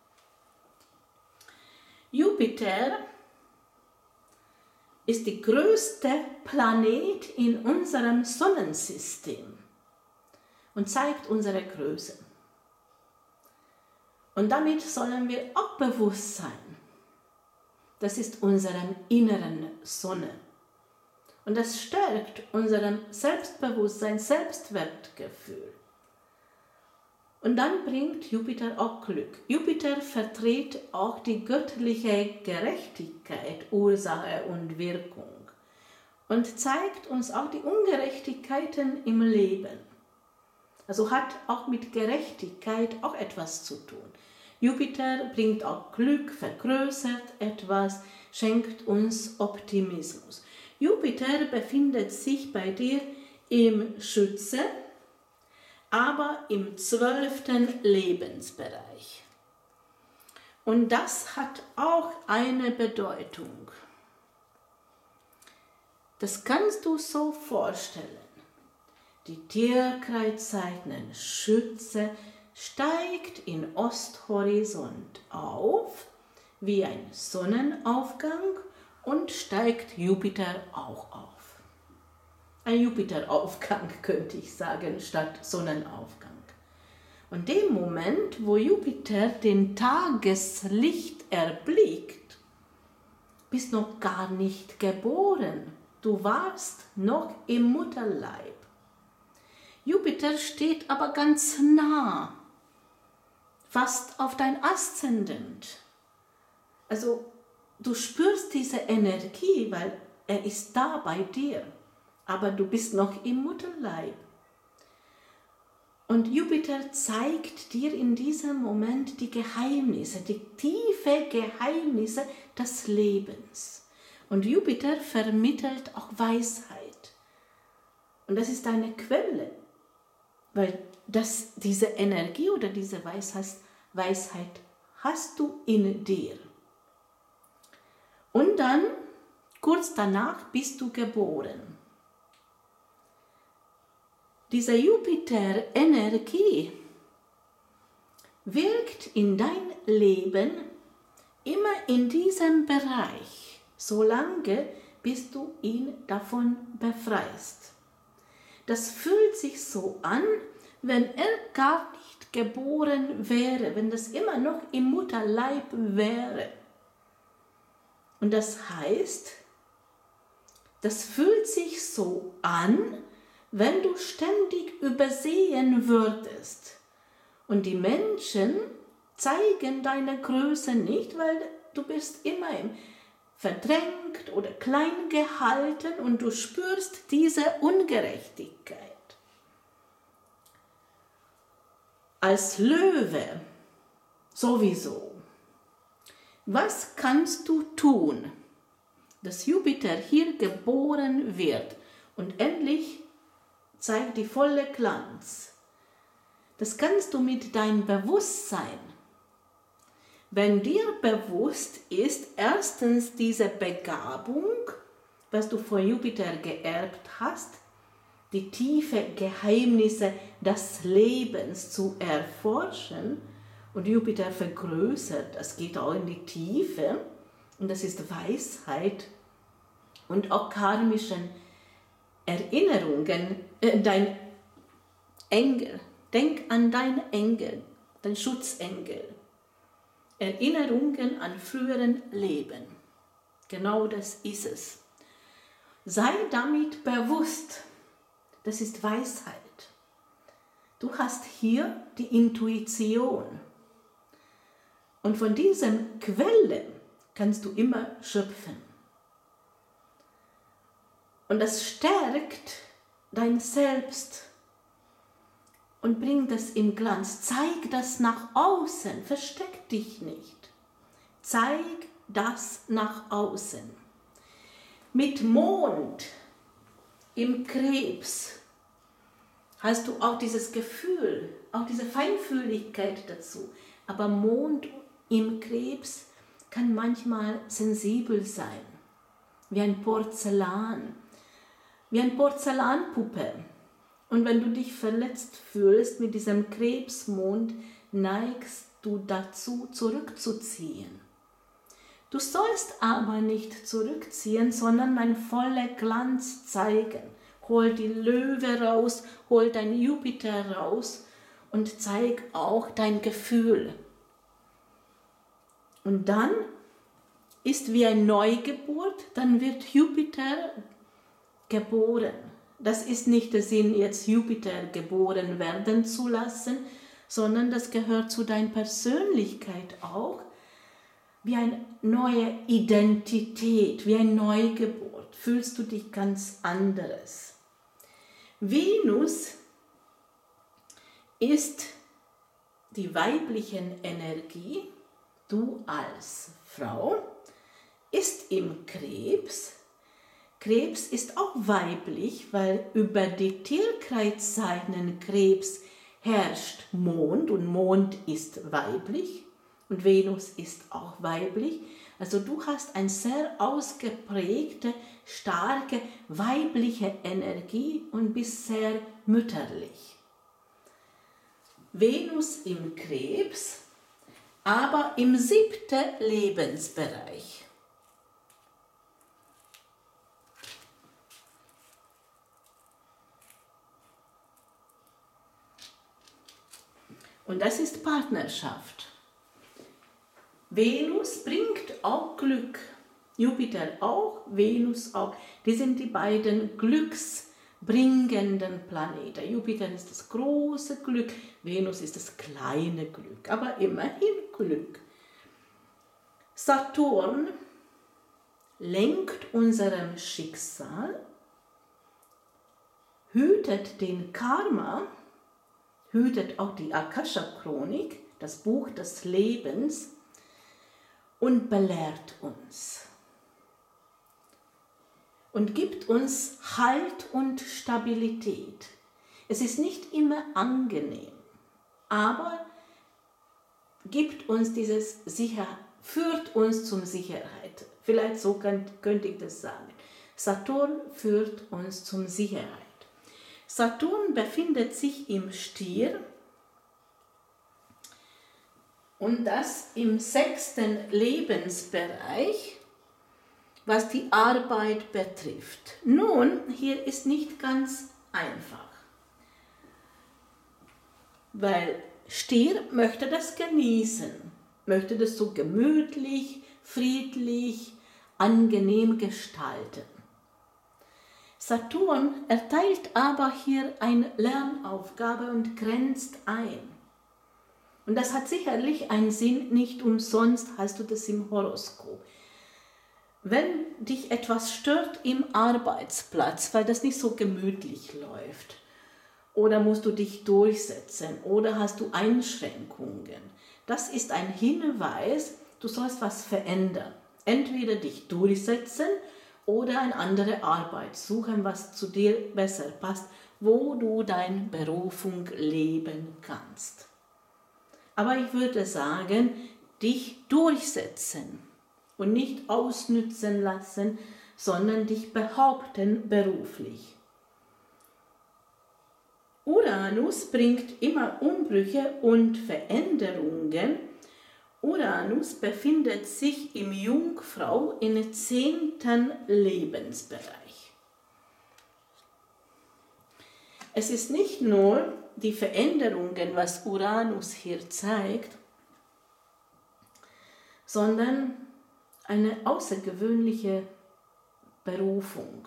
Jupiter ist der größte Planet in unserem Sonnensystem und zeigt unsere Größe. Und damit sollen wir auch bewusst sein. Das ist unsere inneren Sonne. Und das stärkt unser Selbstbewusstsein, Selbstwertgefühl. Und dann bringt Jupiter auch Glück. Jupiter vertritt auch die göttliche Gerechtigkeit, Ursache und Wirkung. Und zeigt uns auch die Ungerechtigkeiten im Leben. Also hat auch mit Gerechtigkeit auch etwas zu tun. Jupiter bringt auch Glück, vergrößert etwas, schenkt uns Optimismus. Jupiter befindet sich bei dir im Schütze, aber im zwölften Lebensbereich. Und das hat auch eine Bedeutung. Das kannst du so vorstellen. Die Tierkreiszeichen Schütze steigt in Osthorizont auf, wie ein Sonnenaufgang, und steigt Jupiter auch auf. Ein Jupiteraufgang könnte ich sagen, statt Sonnenaufgang. Und dem Moment, wo Jupiter den Tageslicht erblickt, bist noch gar nicht geboren. Du warst noch im Mutterleib. Jupiter steht aber ganz nah, fast auf dein Aszendent. Also du spürst diese Energie, weil er ist da bei dir, aber du bist noch im Mutterleib. Und Jupiter zeigt dir in diesem Moment die Geheimnisse, die tiefe Geheimnisse des Lebens. Und Jupiter vermittelt auch Weisheit. Und das ist eine Quelle, weil das, diese Energie oder diese Weisheit, Weisheit hast du in dir. Und dann, kurz danach, bist du geboren. Diese Jupiter-Energie wirkt in dein Leben immer in diesem Bereich, solange bis du ihn davon befreist. Das fühlt sich so an, wenn er gar nicht geboren wäre, wenn das immer noch im Mutterleib wäre. Und das heißt, das fühlt sich so an, wenn du ständig übersehen würdest. Und die Menschen zeigen deine Größe nicht, weil du bist immer verdrängt oder klein gehalten und du spürst diese Ungerechtigkeit. Als Löwe sowieso. Was kannst du tun, dass Jupiter hier geboren wird und endlich zeigt die volle Glanz? Das kannst du mit deinem Bewusstsein. Wenn dir bewusst ist, erstens diese Begabung, was du von Jupiter geerbt hast, die tiefen Geheimnisse des Lebens zu erforschen, und Jupiter vergrößert, das geht auch in die Tiefe, und das ist Weisheit und auch karmischen Erinnerungen, äh, dein Engel, denk an deinen Engel, dein Schutzengel, Erinnerungen an früheren Leben, genau das ist es. Sei damit bewusst, das ist Weisheit. Du hast hier die Intuition. Und von diesen Quellen kannst du immer schöpfen. Und das stärkt dein Selbst und bringt das in Glanz. Zeig das nach außen, versteck dich nicht. Zeig das nach außen. Mit Mond im Krebs hast du auch dieses Gefühl, auch diese Feinfühligkeit dazu. Aber Mond im Krebs kann manchmal sensibel sein, wie ein Porzellan, wie eine Porzellanpuppe. Und wenn du dich verletzt fühlst mit diesem Krebsmond, neigst du dazu, zurückzuziehen. Du sollst aber nicht zurückziehen, sondern mein voller Glanz zeigen. Hol die Löwe raus, hol dein Jupiter raus und zeig auch dein Gefühl. Und dann ist wie eine Neugeburt, dann wird Jupiter geboren. Das ist nicht der Sinn, jetzt Jupiter geboren werden zu lassen, sondern das gehört zu deiner Persönlichkeit auch, wie eine neue Identität, wie eine Neugeburt. Fühlst du dich ganz anderes. Venus ist die weibliche Energie, du als Frau, ist im Krebs. Krebs ist auch weiblich, weil über die Tierkreiszeichen Krebs herrscht Mond und Mond ist weiblich und Venus ist auch weiblich. Also du hast eine sehr ausgeprägte, starke weibliche Energie und bist sehr mütterlich. Venus im Krebs, aber im siebten Lebensbereich. Und das ist Partnerschaft. Venus bringt auch Glück. Jupiter auch, Venus auch. Die sind die beiden glücksbringenden Planeten. Jupiter ist das große Glück, Venus ist das kleine Glück, aber immerhin Glück. Saturn lenkt unserem Schicksal, hütet den Karma, hütet auch die Akasha-Chronik, das Buch des Lebens, und belehrt uns. Und gibt uns Halt und Stabilität. Es ist nicht immer angenehm, aber gibt uns dieses Sicher, führt uns zum Sicherheit. Vielleicht so könnte ich das sagen. Saturn führt uns zum Sicherheit. Saturn befindet sich im Stier und das im sechsten Lebensbereich, was die Arbeit betrifft. Nun, hier ist nicht ganz einfach, weil Stier möchte das genießen, möchte das so gemütlich, friedlich, angenehm gestalten. Saturn erteilt aber hier eine Lernaufgabe und grenzt ein. Und das hat sicherlich einen Sinn, nicht umsonst hast du das im Horoskop. Wenn dich etwas stört im Arbeitsplatz, weil das nicht so gemütlich läuft, oder musst du dich durchsetzen, oder hast du Einschränkungen, das ist ein Hinweis, du sollst was verändern. Entweder dich durchsetzen oder eine andere Arbeit suchen, was zu dir besser passt, wo du deine Berufung leben kannst. Aber ich würde sagen, dich durchsetzen und nicht ausnützen lassen, sondern dich behaupten beruflich. Uranus bringt immer Umbrüche und Veränderungen. Uranus befindet sich im Jungfrau im zehnten Lebensbereich. Es ist nicht nur die Veränderungen, was Uranus hier zeigt, sondern eine außergewöhnliche Berufung.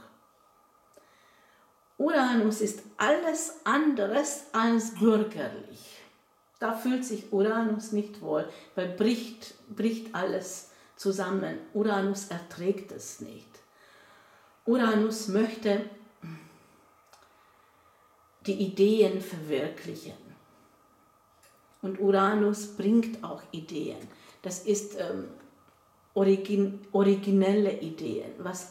Uranus ist alles anderes als bürgerlich. Da fühlt sich Uranus nicht wohl, weil bricht, bricht alles zusammen. Uranus erträgt es nicht. Uranus möchte die Ideen verwirklichen. Und Uranus bringt auch Ideen. Das ist ähm, origin, originelle Ideen, was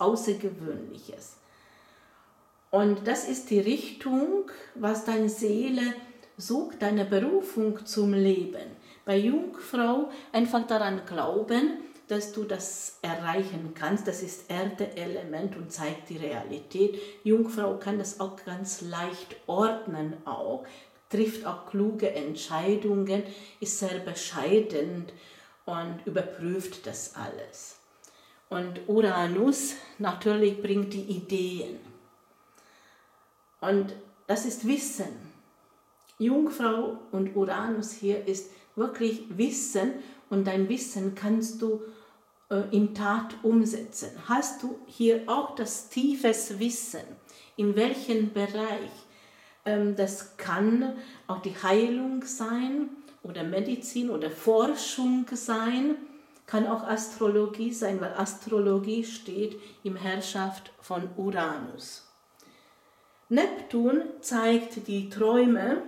Außergewöhnliches. Und das ist die Richtung, was deine Seele Such deine Berufung zum Leben. Bei Jungfrau einfach daran glauben, dass du das erreichen kannst. Das ist Erde-Element und zeigt die Realität. Jungfrau kann das auch ganz leicht ordnen auch, trifft auch kluge Entscheidungen, ist sehr bescheiden und überprüft das alles. Und Uranus natürlich bringt die Ideen. Und das ist Wissen. Jungfrau und Uranus hier ist wirklich Wissen und dein Wissen kannst du äh, in Tat umsetzen. Hast du hier auch das tiefes Wissen, in welchem Bereich? Ähm, das kann auch die Heilung sein oder Medizin oder Forschung sein, kann auch Astrologie sein, weil Astrologie steht im Herrschaft von Uranus. Neptun zeigt die Träume,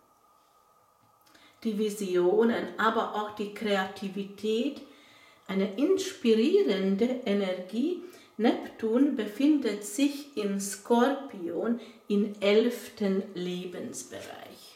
die Visionen, aber auch die Kreativität, eine inspirierende Energie. Neptun befindet sich im Skorpion im elften Lebensbereich.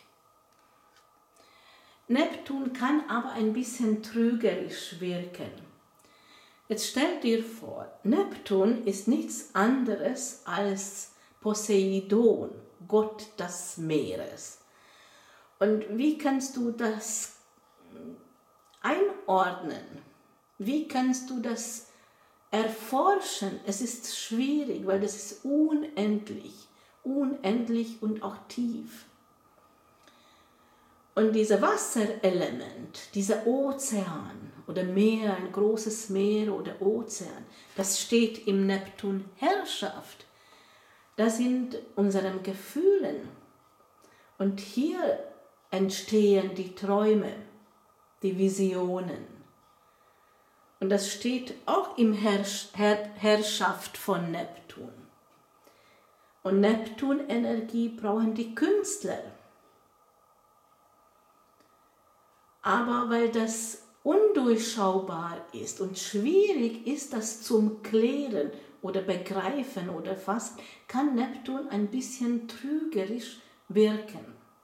Neptun kann aber ein bisschen trügerisch wirken. Jetzt stell dir vor, Neptun ist nichts anderes als Poseidon, Gott des Meeres. Und wie kannst du das einordnen? Wie kannst du das erforschen? Es ist schwierig, weil das ist unendlich, unendlich und auch tief. Und dieses Wasserelement, dieser Ozean oder Meer, ein großes Meer oder Ozean, das steht im Neptun Herrschaft. Das sind unsere Gefühle. Und hier entstehen die Träume, die Visionen. Und das steht auch im Herrsch- Herr- Herrschaft von Neptun. Und Neptun-Energie brauchen die Künstler. Aber weil das undurchschaubar ist und schwierig ist, das zum Klären oder Begreifen oder Fassen, kann Neptun ein bisschen trügerisch wirken.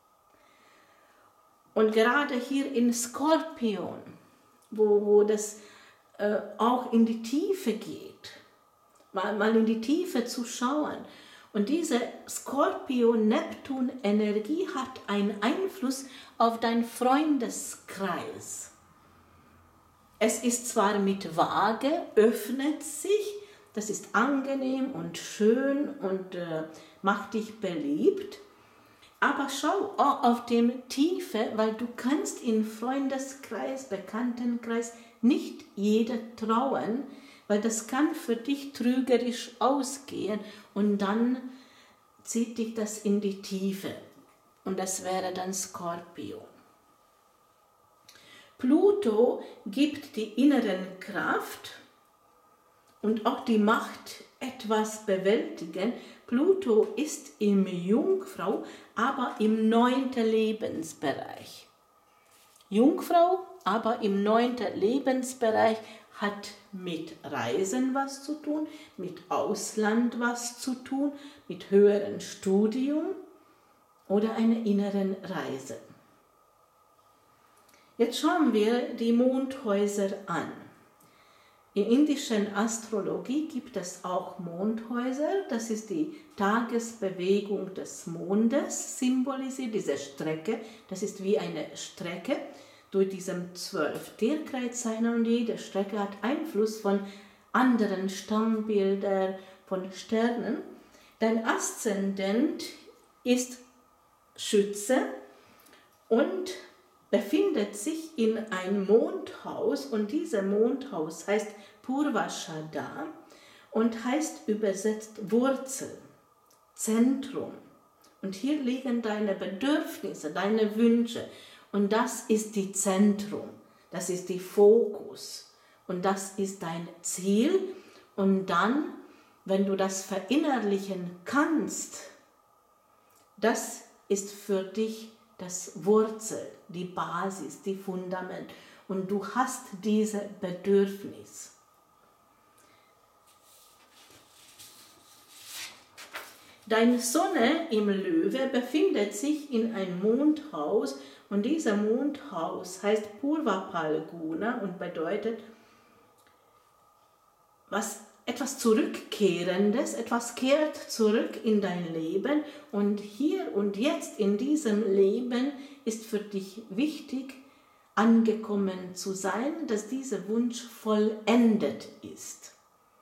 Und gerade hier in Skorpion, wo, wo das äh, auch in die Tiefe geht, mal, mal in die Tiefe zu schauen. Und diese Skorpion-Neptun-Energie hat einen Einfluss auf deinen Freundeskreis. Es ist zwar mit Waage, öffnet sich, das ist angenehm und schön und äh, macht dich beliebt, aber schau auch auf die Tiefe, weil du kannst im Freundeskreis, Bekanntenkreis nicht jeder trauen, weil das kann für dich trügerisch ausgehen und dann zieht dich das in die Tiefe und das wäre dann Skorpion. Pluto gibt die inneren Kraft und auch die Macht, etwas bewältigen. Pluto ist im Jungfrau, aber im neunten Lebensbereich. Jungfrau, aber im neunten Lebensbereich hat mit Reisen was zu tun, mit Ausland was zu tun, mit höherem Studium oder einer inneren Reise. Jetzt schauen wir die Mondhäuser an. In indischen Astrologie gibt es auch Mondhäuser, das ist die Tagesbewegung des Mondes, symbolisiert diese Strecke, das ist wie eine Strecke durch diese zwölf Tierkreiszeichen und jede Strecke hat Einfluss von anderen Stammbildern, von Sternen. Dein Aszendent ist Schütze und befindet sich in einem Mondhaus und dieses Mondhaus heißt Purvashada und heißt übersetzt Wurzel, Zentrum. Und hier liegen deine Bedürfnisse, deine Wünsche und das ist die Zentrum, das ist die Fokus und das ist dein Ziel und dann, wenn du das verinnerlichen kannst, das ist für dich das Wurzel, die Basis, die Fundament und du hast dieses Bedürfnis. Deine Sonne im Löwe befindet sich in einem Mondhaus und dieser Mondhaus heißt Purva Phalguna und bedeutet was etwas Zurückkehrendes, etwas kehrt zurück in dein Leben und hier und jetzt in diesem Leben ist für dich wichtig, angekommen zu sein, dass dieser Wunsch vollendet ist.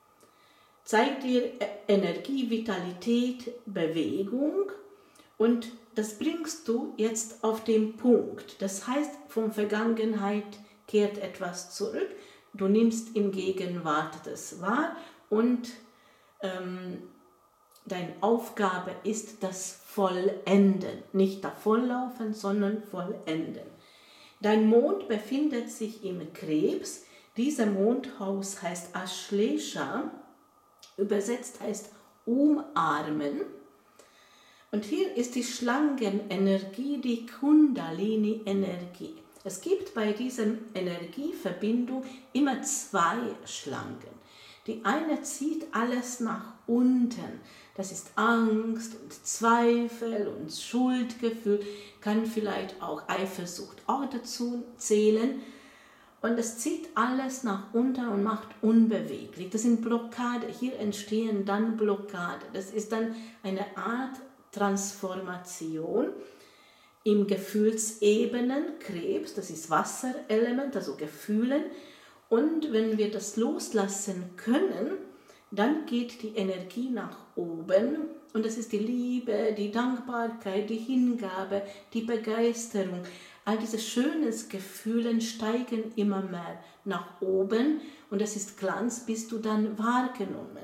Zeigt dir Energie, Vitalität, Bewegung und das bringst du jetzt auf den Punkt. Das heißt, von Vergangenheit kehrt etwas zurück, du nimmst im Gegenwart das wahr und ähm, deine Aufgabe ist das Vollenden. Nicht davonlaufen, sondern Vollenden. Dein Mond befindet sich im Krebs. Dieser Mondhaus heißt Ashlesha, übersetzt heißt umarmen. Und hier ist die Schlangenenergie, die Kundalini-Energie. Es gibt bei dieser Energieverbindung immer zwei Schlangen. Die eine zieht alles nach unten. Das ist Angst und Zweifel und Schuldgefühl, kann vielleicht auch Eifersucht auch dazu zählen. Und es zieht alles nach unten und macht unbeweglich. Das sind Blockade. Hier entstehen dann Blockade. Das ist dann eine Art Transformation im Gefühlsebenen, Krebs, das ist Wasserelement, also Gefühlen. Und wenn wir das loslassen können, dann geht die Energie nach oben und das ist die Liebe, die Dankbarkeit, die Hingabe, die Begeisterung. All diese schönen Gefühle steigen immer mehr nach oben und das ist Glanz, bis du dann wahrgenommen.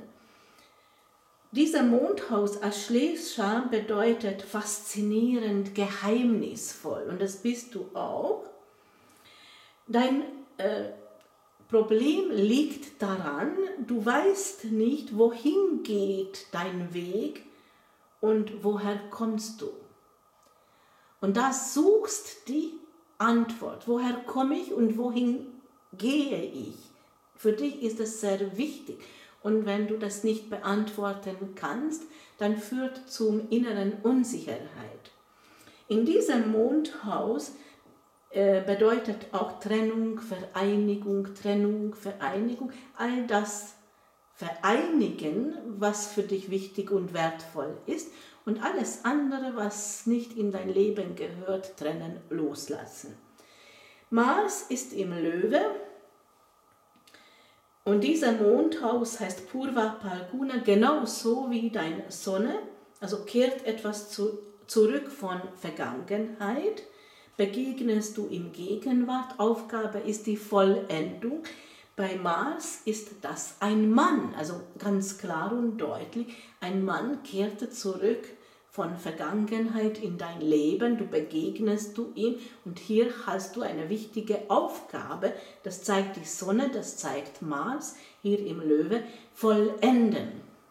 Dieser Mondhaus Ashlesha bedeutet faszinierend, geheimnisvoll und das bist du auch. Dein äh, Problem liegt daran, du weißt nicht, wohin geht dein Weg und woher kommst du. Und da suchst die Antwort, woher komme ich und wohin gehe ich. Für dich ist das sehr wichtig. Und wenn du das nicht beantworten kannst, dann führt zum inneren Unsicherheit. In diesem Mondhaus äh, bedeutet auch Trennung, Vereinigung, Trennung, Vereinigung, all das vereinigen, was für dich wichtig und wertvoll ist und alles andere, was nicht in dein Leben gehört, trennen, loslassen. Mars ist im Löwe. Und dieser Mondhaus heißt Purva Phalguna, genauso wie deine Sonne, also kehrt etwas zu, zurück von Vergangenheit, begegnest du im Gegenwart, Aufgabe ist die Vollendung. Bei Mars ist das ein Mann, also ganz klar und deutlich, ein Mann kehrte zurück von Vergangenheit in dein Leben, du begegnest du ihm und hier hast du eine wichtige Aufgabe, das zeigt die Sonne, das zeigt Mars, hier im Löwe, vollenden.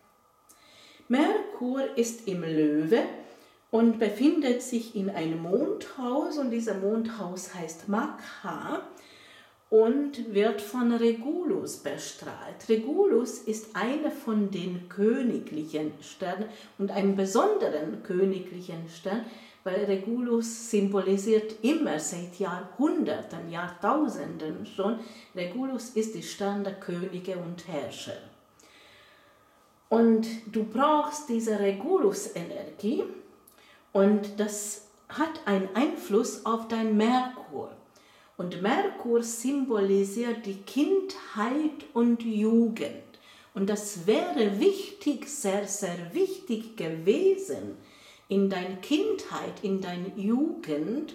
Merkur ist im Löwe und befindet sich in einem Mondhaus und dieser Mondhaus heißt Magha und wird von Regulus bestrahlt. Regulus ist einer von den königlichen Sternen und einem besonderen königlichen Stern, weil Regulus symbolisiert immer seit Jahrhunderten, Jahrtausenden schon, Regulus ist die Stern der Könige und Herrscher. Und du brauchst diese Regulus-Energie und das hat einen Einfluss auf dein Merkur. Und Merkur symbolisiert die Kindheit und Jugend. Und das wäre wichtig, sehr, sehr wichtig gewesen in deiner Kindheit, in deiner Jugend,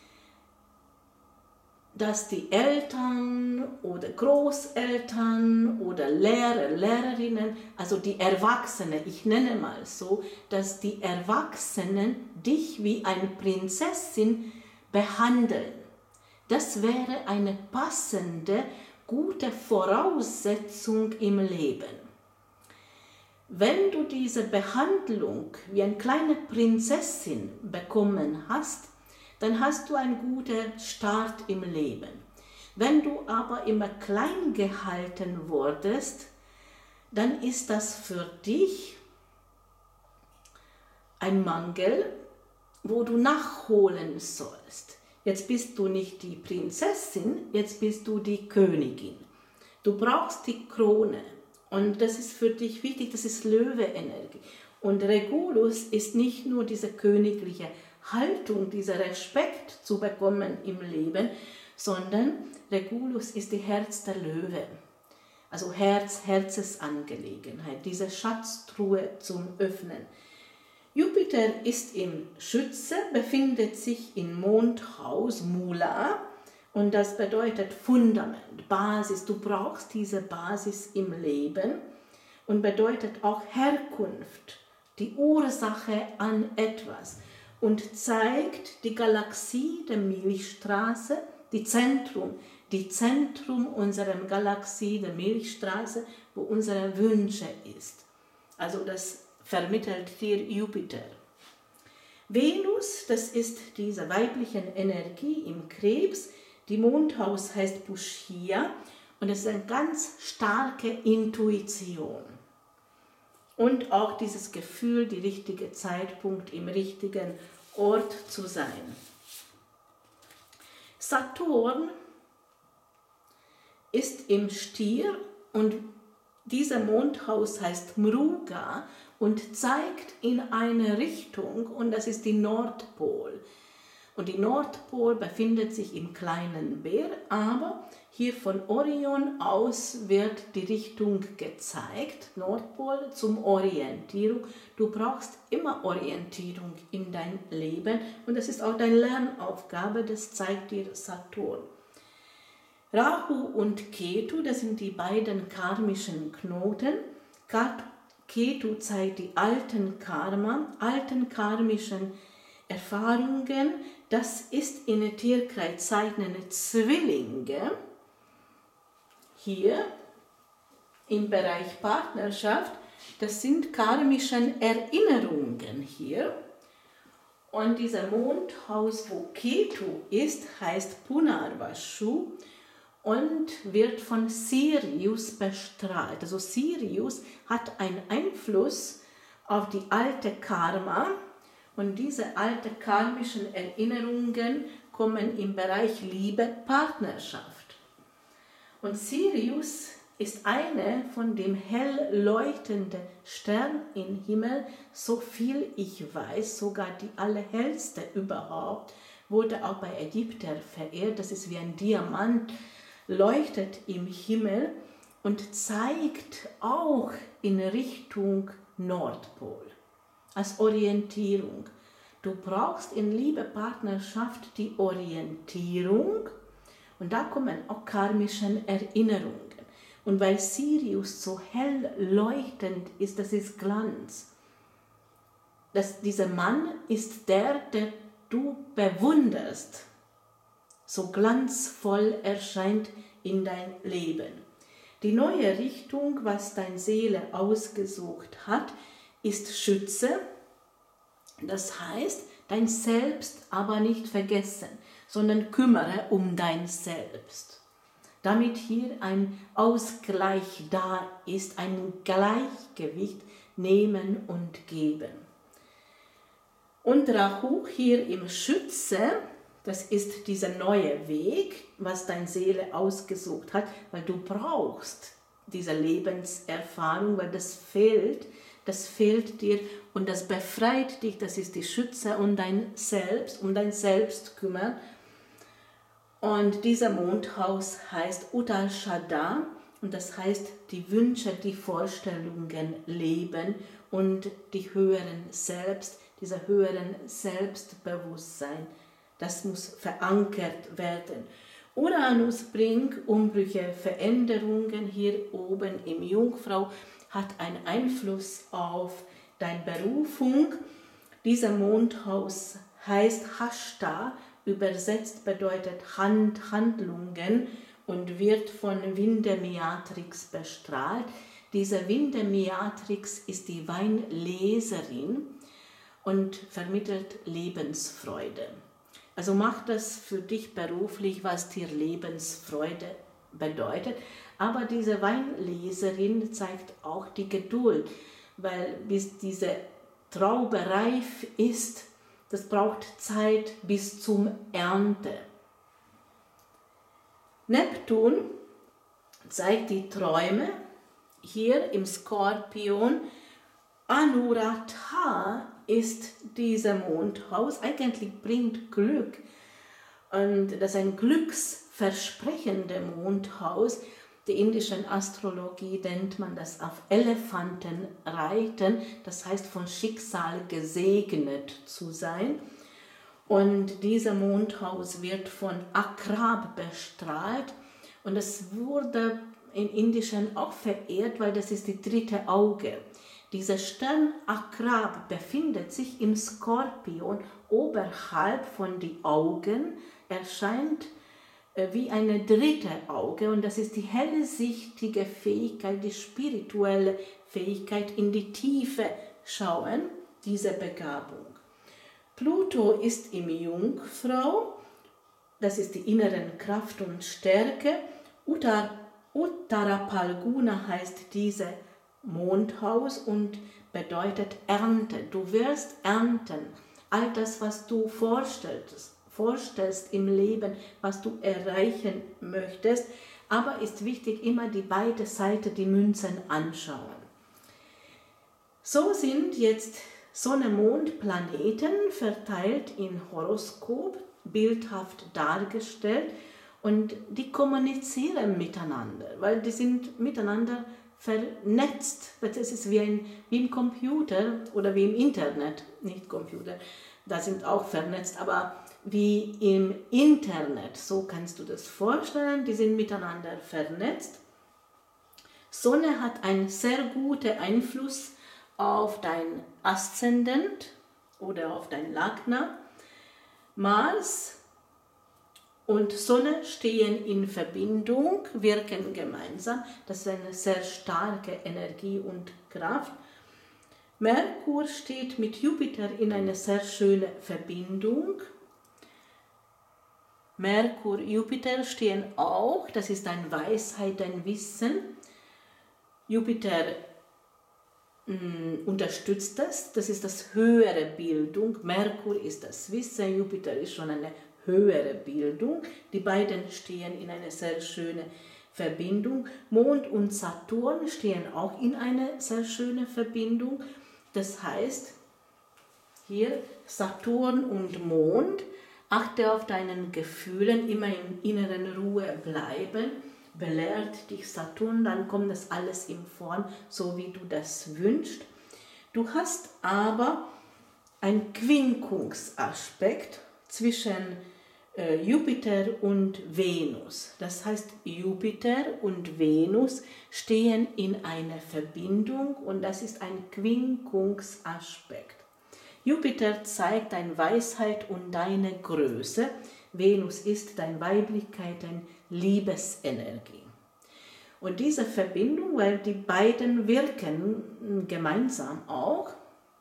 dass die Eltern oder Großeltern oder Lehrer, Lehrerinnen, also die Erwachsenen, ich nenne mal so, dass die Erwachsenen dich wie eine Prinzessin behandeln. Das wäre eine passende, gute Voraussetzung im Leben. Wenn du diese Behandlung wie eine kleine Prinzessin bekommen hast, dann hast du einen guten Start im Leben. Wenn du aber immer klein gehalten wurdest, dann ist das für dich ein Mangel, wo du nachholen sollst. Jetzt bist du nicht die Prinzessin, jetzt bist du die Königin. Du brauchst die Krone und das ist für dich wichtig, das ist Löwe-Energie. Und Regulus ist nicht nur diese königliche Haltung, dieser Respekt zu bekommen im Leben, sondern Regulus ist die Herz der Löwe. Also Herz, Herzensangelegenheit, diese Schatztruhe zum Öffnen. Jupiter ist im Schütze, befindet sich im Mondhaus Mula und das bedeutet Fundament, Basis. Du brauchst diese Basis im Leben und bedeutet auch Herkunft, die Ursache an etwas und zeigt die Galaxie der Milchstraße, die Zentrum, die Zentrum unserer Galaxie der Milchstraße, wo unsere Wünsche ist. Also das vermittelt dir Jupiter. Venus, das ist diese weibliche Energie im Krebs. Die Mondhaus heißt Pushia und es ist eine ganz starke Intuition. Und auch dieses Gefühl, der richtige Zeitpunkt im richtigen Ort zu sein. Saturn ist im Stier und dieser Mondhaus heißt Mruga und zeigt in eine Richtung und das ist die Nordpol. Und die Nordpol befindet sich im kleinen Bär, aber hier von Orion aus wird die Richtung gezeigt, Nordpol zum Orientierung. Du brauchst immer Orientierung in dein Leben und das ist auch deine Lernaufgabe, das zeigt dir Saturn. Rahu und Ketu, das sind die beiden karmischen Knoten. Ketu zeigt die alten Karma, alten karmischen Erfahrungen. Das ist in der Tierkreiszeichen Zwillinge. Hier im Bereich Partnerschaft, das sind karmische Erinnerungen hier. Und dieser Mondhaus, wo Ketu ist, heißt Punarvashu und wird von Sirius bestrahlt. Also Sirius hat einen Einfluss auf die alte Karma und diese alten karmischen Erinnerungen kommen im Bereich Liebe, Partnerschaft. Und Sirius ist eine von dem hell leuchtenden Stern im Himmel, so viel ich weiß, sogar die allerhellste überhaupt, wurde auch bei Ägyptern verehrt. Das ist wie ein Diamant, leuchtet im Himmel und zeigt auch in Richtung Nordpol als Orientierung. Du brauchst in Liebe, Partnerschaft die Orientierung und da kommen auch karmische Erinnerungen. Und weil Sirius so hell leuchtend ist, das ist Glanz. Das, dieser Mann ist der, der du bewunderst, so glanzvoll erscheint in dein Leben. Die neue Richtung, was deine Seele ausgesucht hat, ist Schütze. Das heißt, dein Selbst aber nicht vergessen, sondern kümmere um dein Selbst. Damit hier ein Ausgleich da ist, ein Gleichgewicht nehmen und geben. Und Rahu hier im Schütze, das ist dieser neue Weg, was deine Seele ausgesucht hat, weil du brauchst diese Lebenserfahrung, weil das fehlt, das fehlt dir und das befreit dich, das ist die Schütze und dein Selbst, um dein Selbst kümmern. Und dieser Mondhaus heißt Uttarshada und das heißt die Wünsche, die Vorstellungen leben und die höheren Selbst, dieser höheren Selbstbewusstsein. Das muss verankert werden. Uranus bringt Umbrüche, Veränderungen hier oben im Jungfrau, hat einen Einfluss auf deine Berufung. Dieser Mondhaus heißt Hashta, übersetzt bedeutet Hand, Handlungen und wird von Vindemiatrix bestrahlt. Diese Vindemiatrix ist die Weinleserin und vermittelt Lebensfreude. Also mach das für dich beruflich, was dir Lebensfreude bedeutet. Aber diese Weinleserin zeigt auch die Geduld, weil bis diese Traube reif ist, das braucht Zeit bis zum Ernte. Neptun zeigt die Träume, hier im Skorpion. Anuradha ist dieser Mondhaus, eigentlich bringt Glück. Und das ist ein glücksversprechendes Mondhaus. Die indische Astrologie nennt man das auf Elefanten reiten, das heißt von Schicksal gesegnet zu sein. Und dieser Mondhaus wird von Akrab bestrahlt und es wurde in Indischen auch verehrt, weil das ist die dritte Auge. Dieser Stern Akrab befindet sich im Skorpion oberhalb von den Augen, erscheint wie eine dritte Auge und das ist die hellsichtige Fähigkeit, die spirituelle Fähigkeit in die Tiefe schauen, diese Begabung. Pluto ist im Jungfrau, das ist die inneren Kraft und Stärke. Uttar, Uttara Palguna heißt diese Mondhaus und bedeutet Ernte. Du wirst ernten, all das, was du vorstellst. vorstellst im Leben, was du erreichen möchtest, aber ist wichtig, immer die beiden Seiten, die Münzen anschauen. So sind jetzt Sonne, Mond, Planeten verteilt in Horoskop, bildhaft dargestellt und die kommunizieren miteinander, weil die sind miteinander vernetzt. Das ist wie, ein, wie im Computer oder wie im Internet, nicht Computer, da sind auch vernetzt, aber wie im Internet, so kannst du das vorstellen, die sind miteinander vernetzt. Sonne hat einen sehr guten Einfluss auf dein Aszendent oder auf dein Lagna. Mars und Sonne stehen in Verbindung, wirken gemeinsam, das ist eine sehr starke Energie und Kraft. Merkur steht mit Jupiter in einer sehr schönen Verbindung. Merkur, Jupiter stehen auch, das ist eine Weisheit, ein Wissen. Jupiter mh, unterstützt das, das ist das höhere Bildung. Merkur ist das Wissen, Jupiter ist schon eine höhere Bildung. Die beiden stehen in einer sehr schönen Verbindung. Mond und Saturn stehen auch in einer sehr schönen Verbindung. Das heißt, hier Saturn und Mond, achte auf deinen Gefühlen, immer in inneren Ruhe bleiben, belehrt dich Saturn, dann kommt das alles in Form, so wie du das wünschst. Du hast aber einen Quinkungsaspekt zwischen äh, Jupiter und Venus. Das heißt, Jupiter und Venus stehen in einer Verbindung und das ist ein Quinkungsaspekt. Jupiter zeigt deine Weisheit und deine Größe. Venus ist deine Weiblichkeit, deine Liebesenergie. Und diese Verbindung, weil die beiden wirken gemeinsam auch,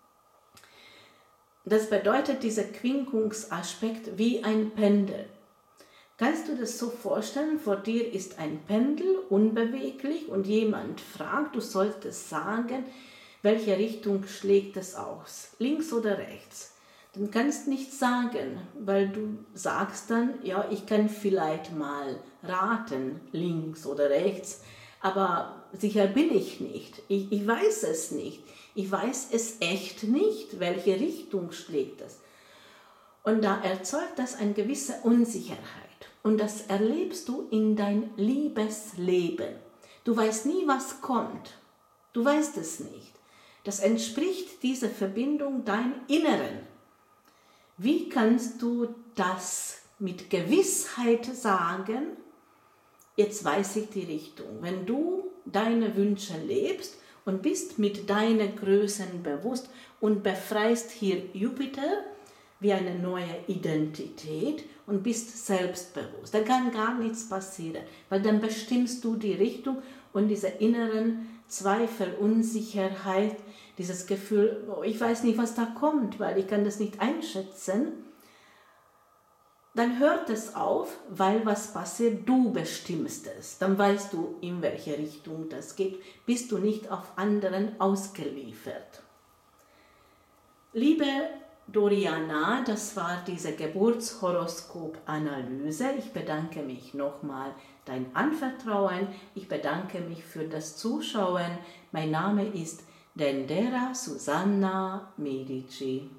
das bedeutet dieser Quinkungsaspekt wie ein Pendel. Kannst du das so vorstellen? Vor dir ist ein Pendel, unbeweglich, und jemand fragt, du solltest sagen, welche Richtung schlägt es aus, links oder rechts? Dann kannst du nicht sagen, weil du sagst dann, ja, ich kann vielleicht mal raten, links oder rechts, aber sicher bin ich nicht. Ich, ich weiß es nicht. Ich weiß es echt nicht, welche Richtung schlägt es. Und da erzeugt das eine gewisse Unsicherheit. Und das erlebst du in dein Liebesleben. Du weißt nie, was kommt. Du weißt es nicht. Das entspricht dieser Verbindung deinem Inneren. Wie kannst du das mit Gewissheit sagen? Jetzt weiß ich die Richtung. Wenn du deine Wünsche lebst und bist mit deinen Größen bewusst und befreist hier Jupiter wie eine neue Identität und bist selbstbewusst, dann kann gar nichts passieren, weil dann bestimmst du die Richtung und diese inneren Zweifel, Unsicherheit, dieses Gefühl, oh, ich weiß nicht, was da kommt, weil ich kann das nicht einschätzen, dann hört es auf, weil was passiert, du bestimmst es. Dann weißt du, in welche Richtung das geht, bist du nicht auf anderen ausgeliefert. Liebe Doriana, das war diese Geburtshoroskop-Analyse. Ich bedanke mich nochmal dein Anvertrauen. Ich bedanke mich für das Zuschauen. Mein Name ist Dendera Susanna Medici.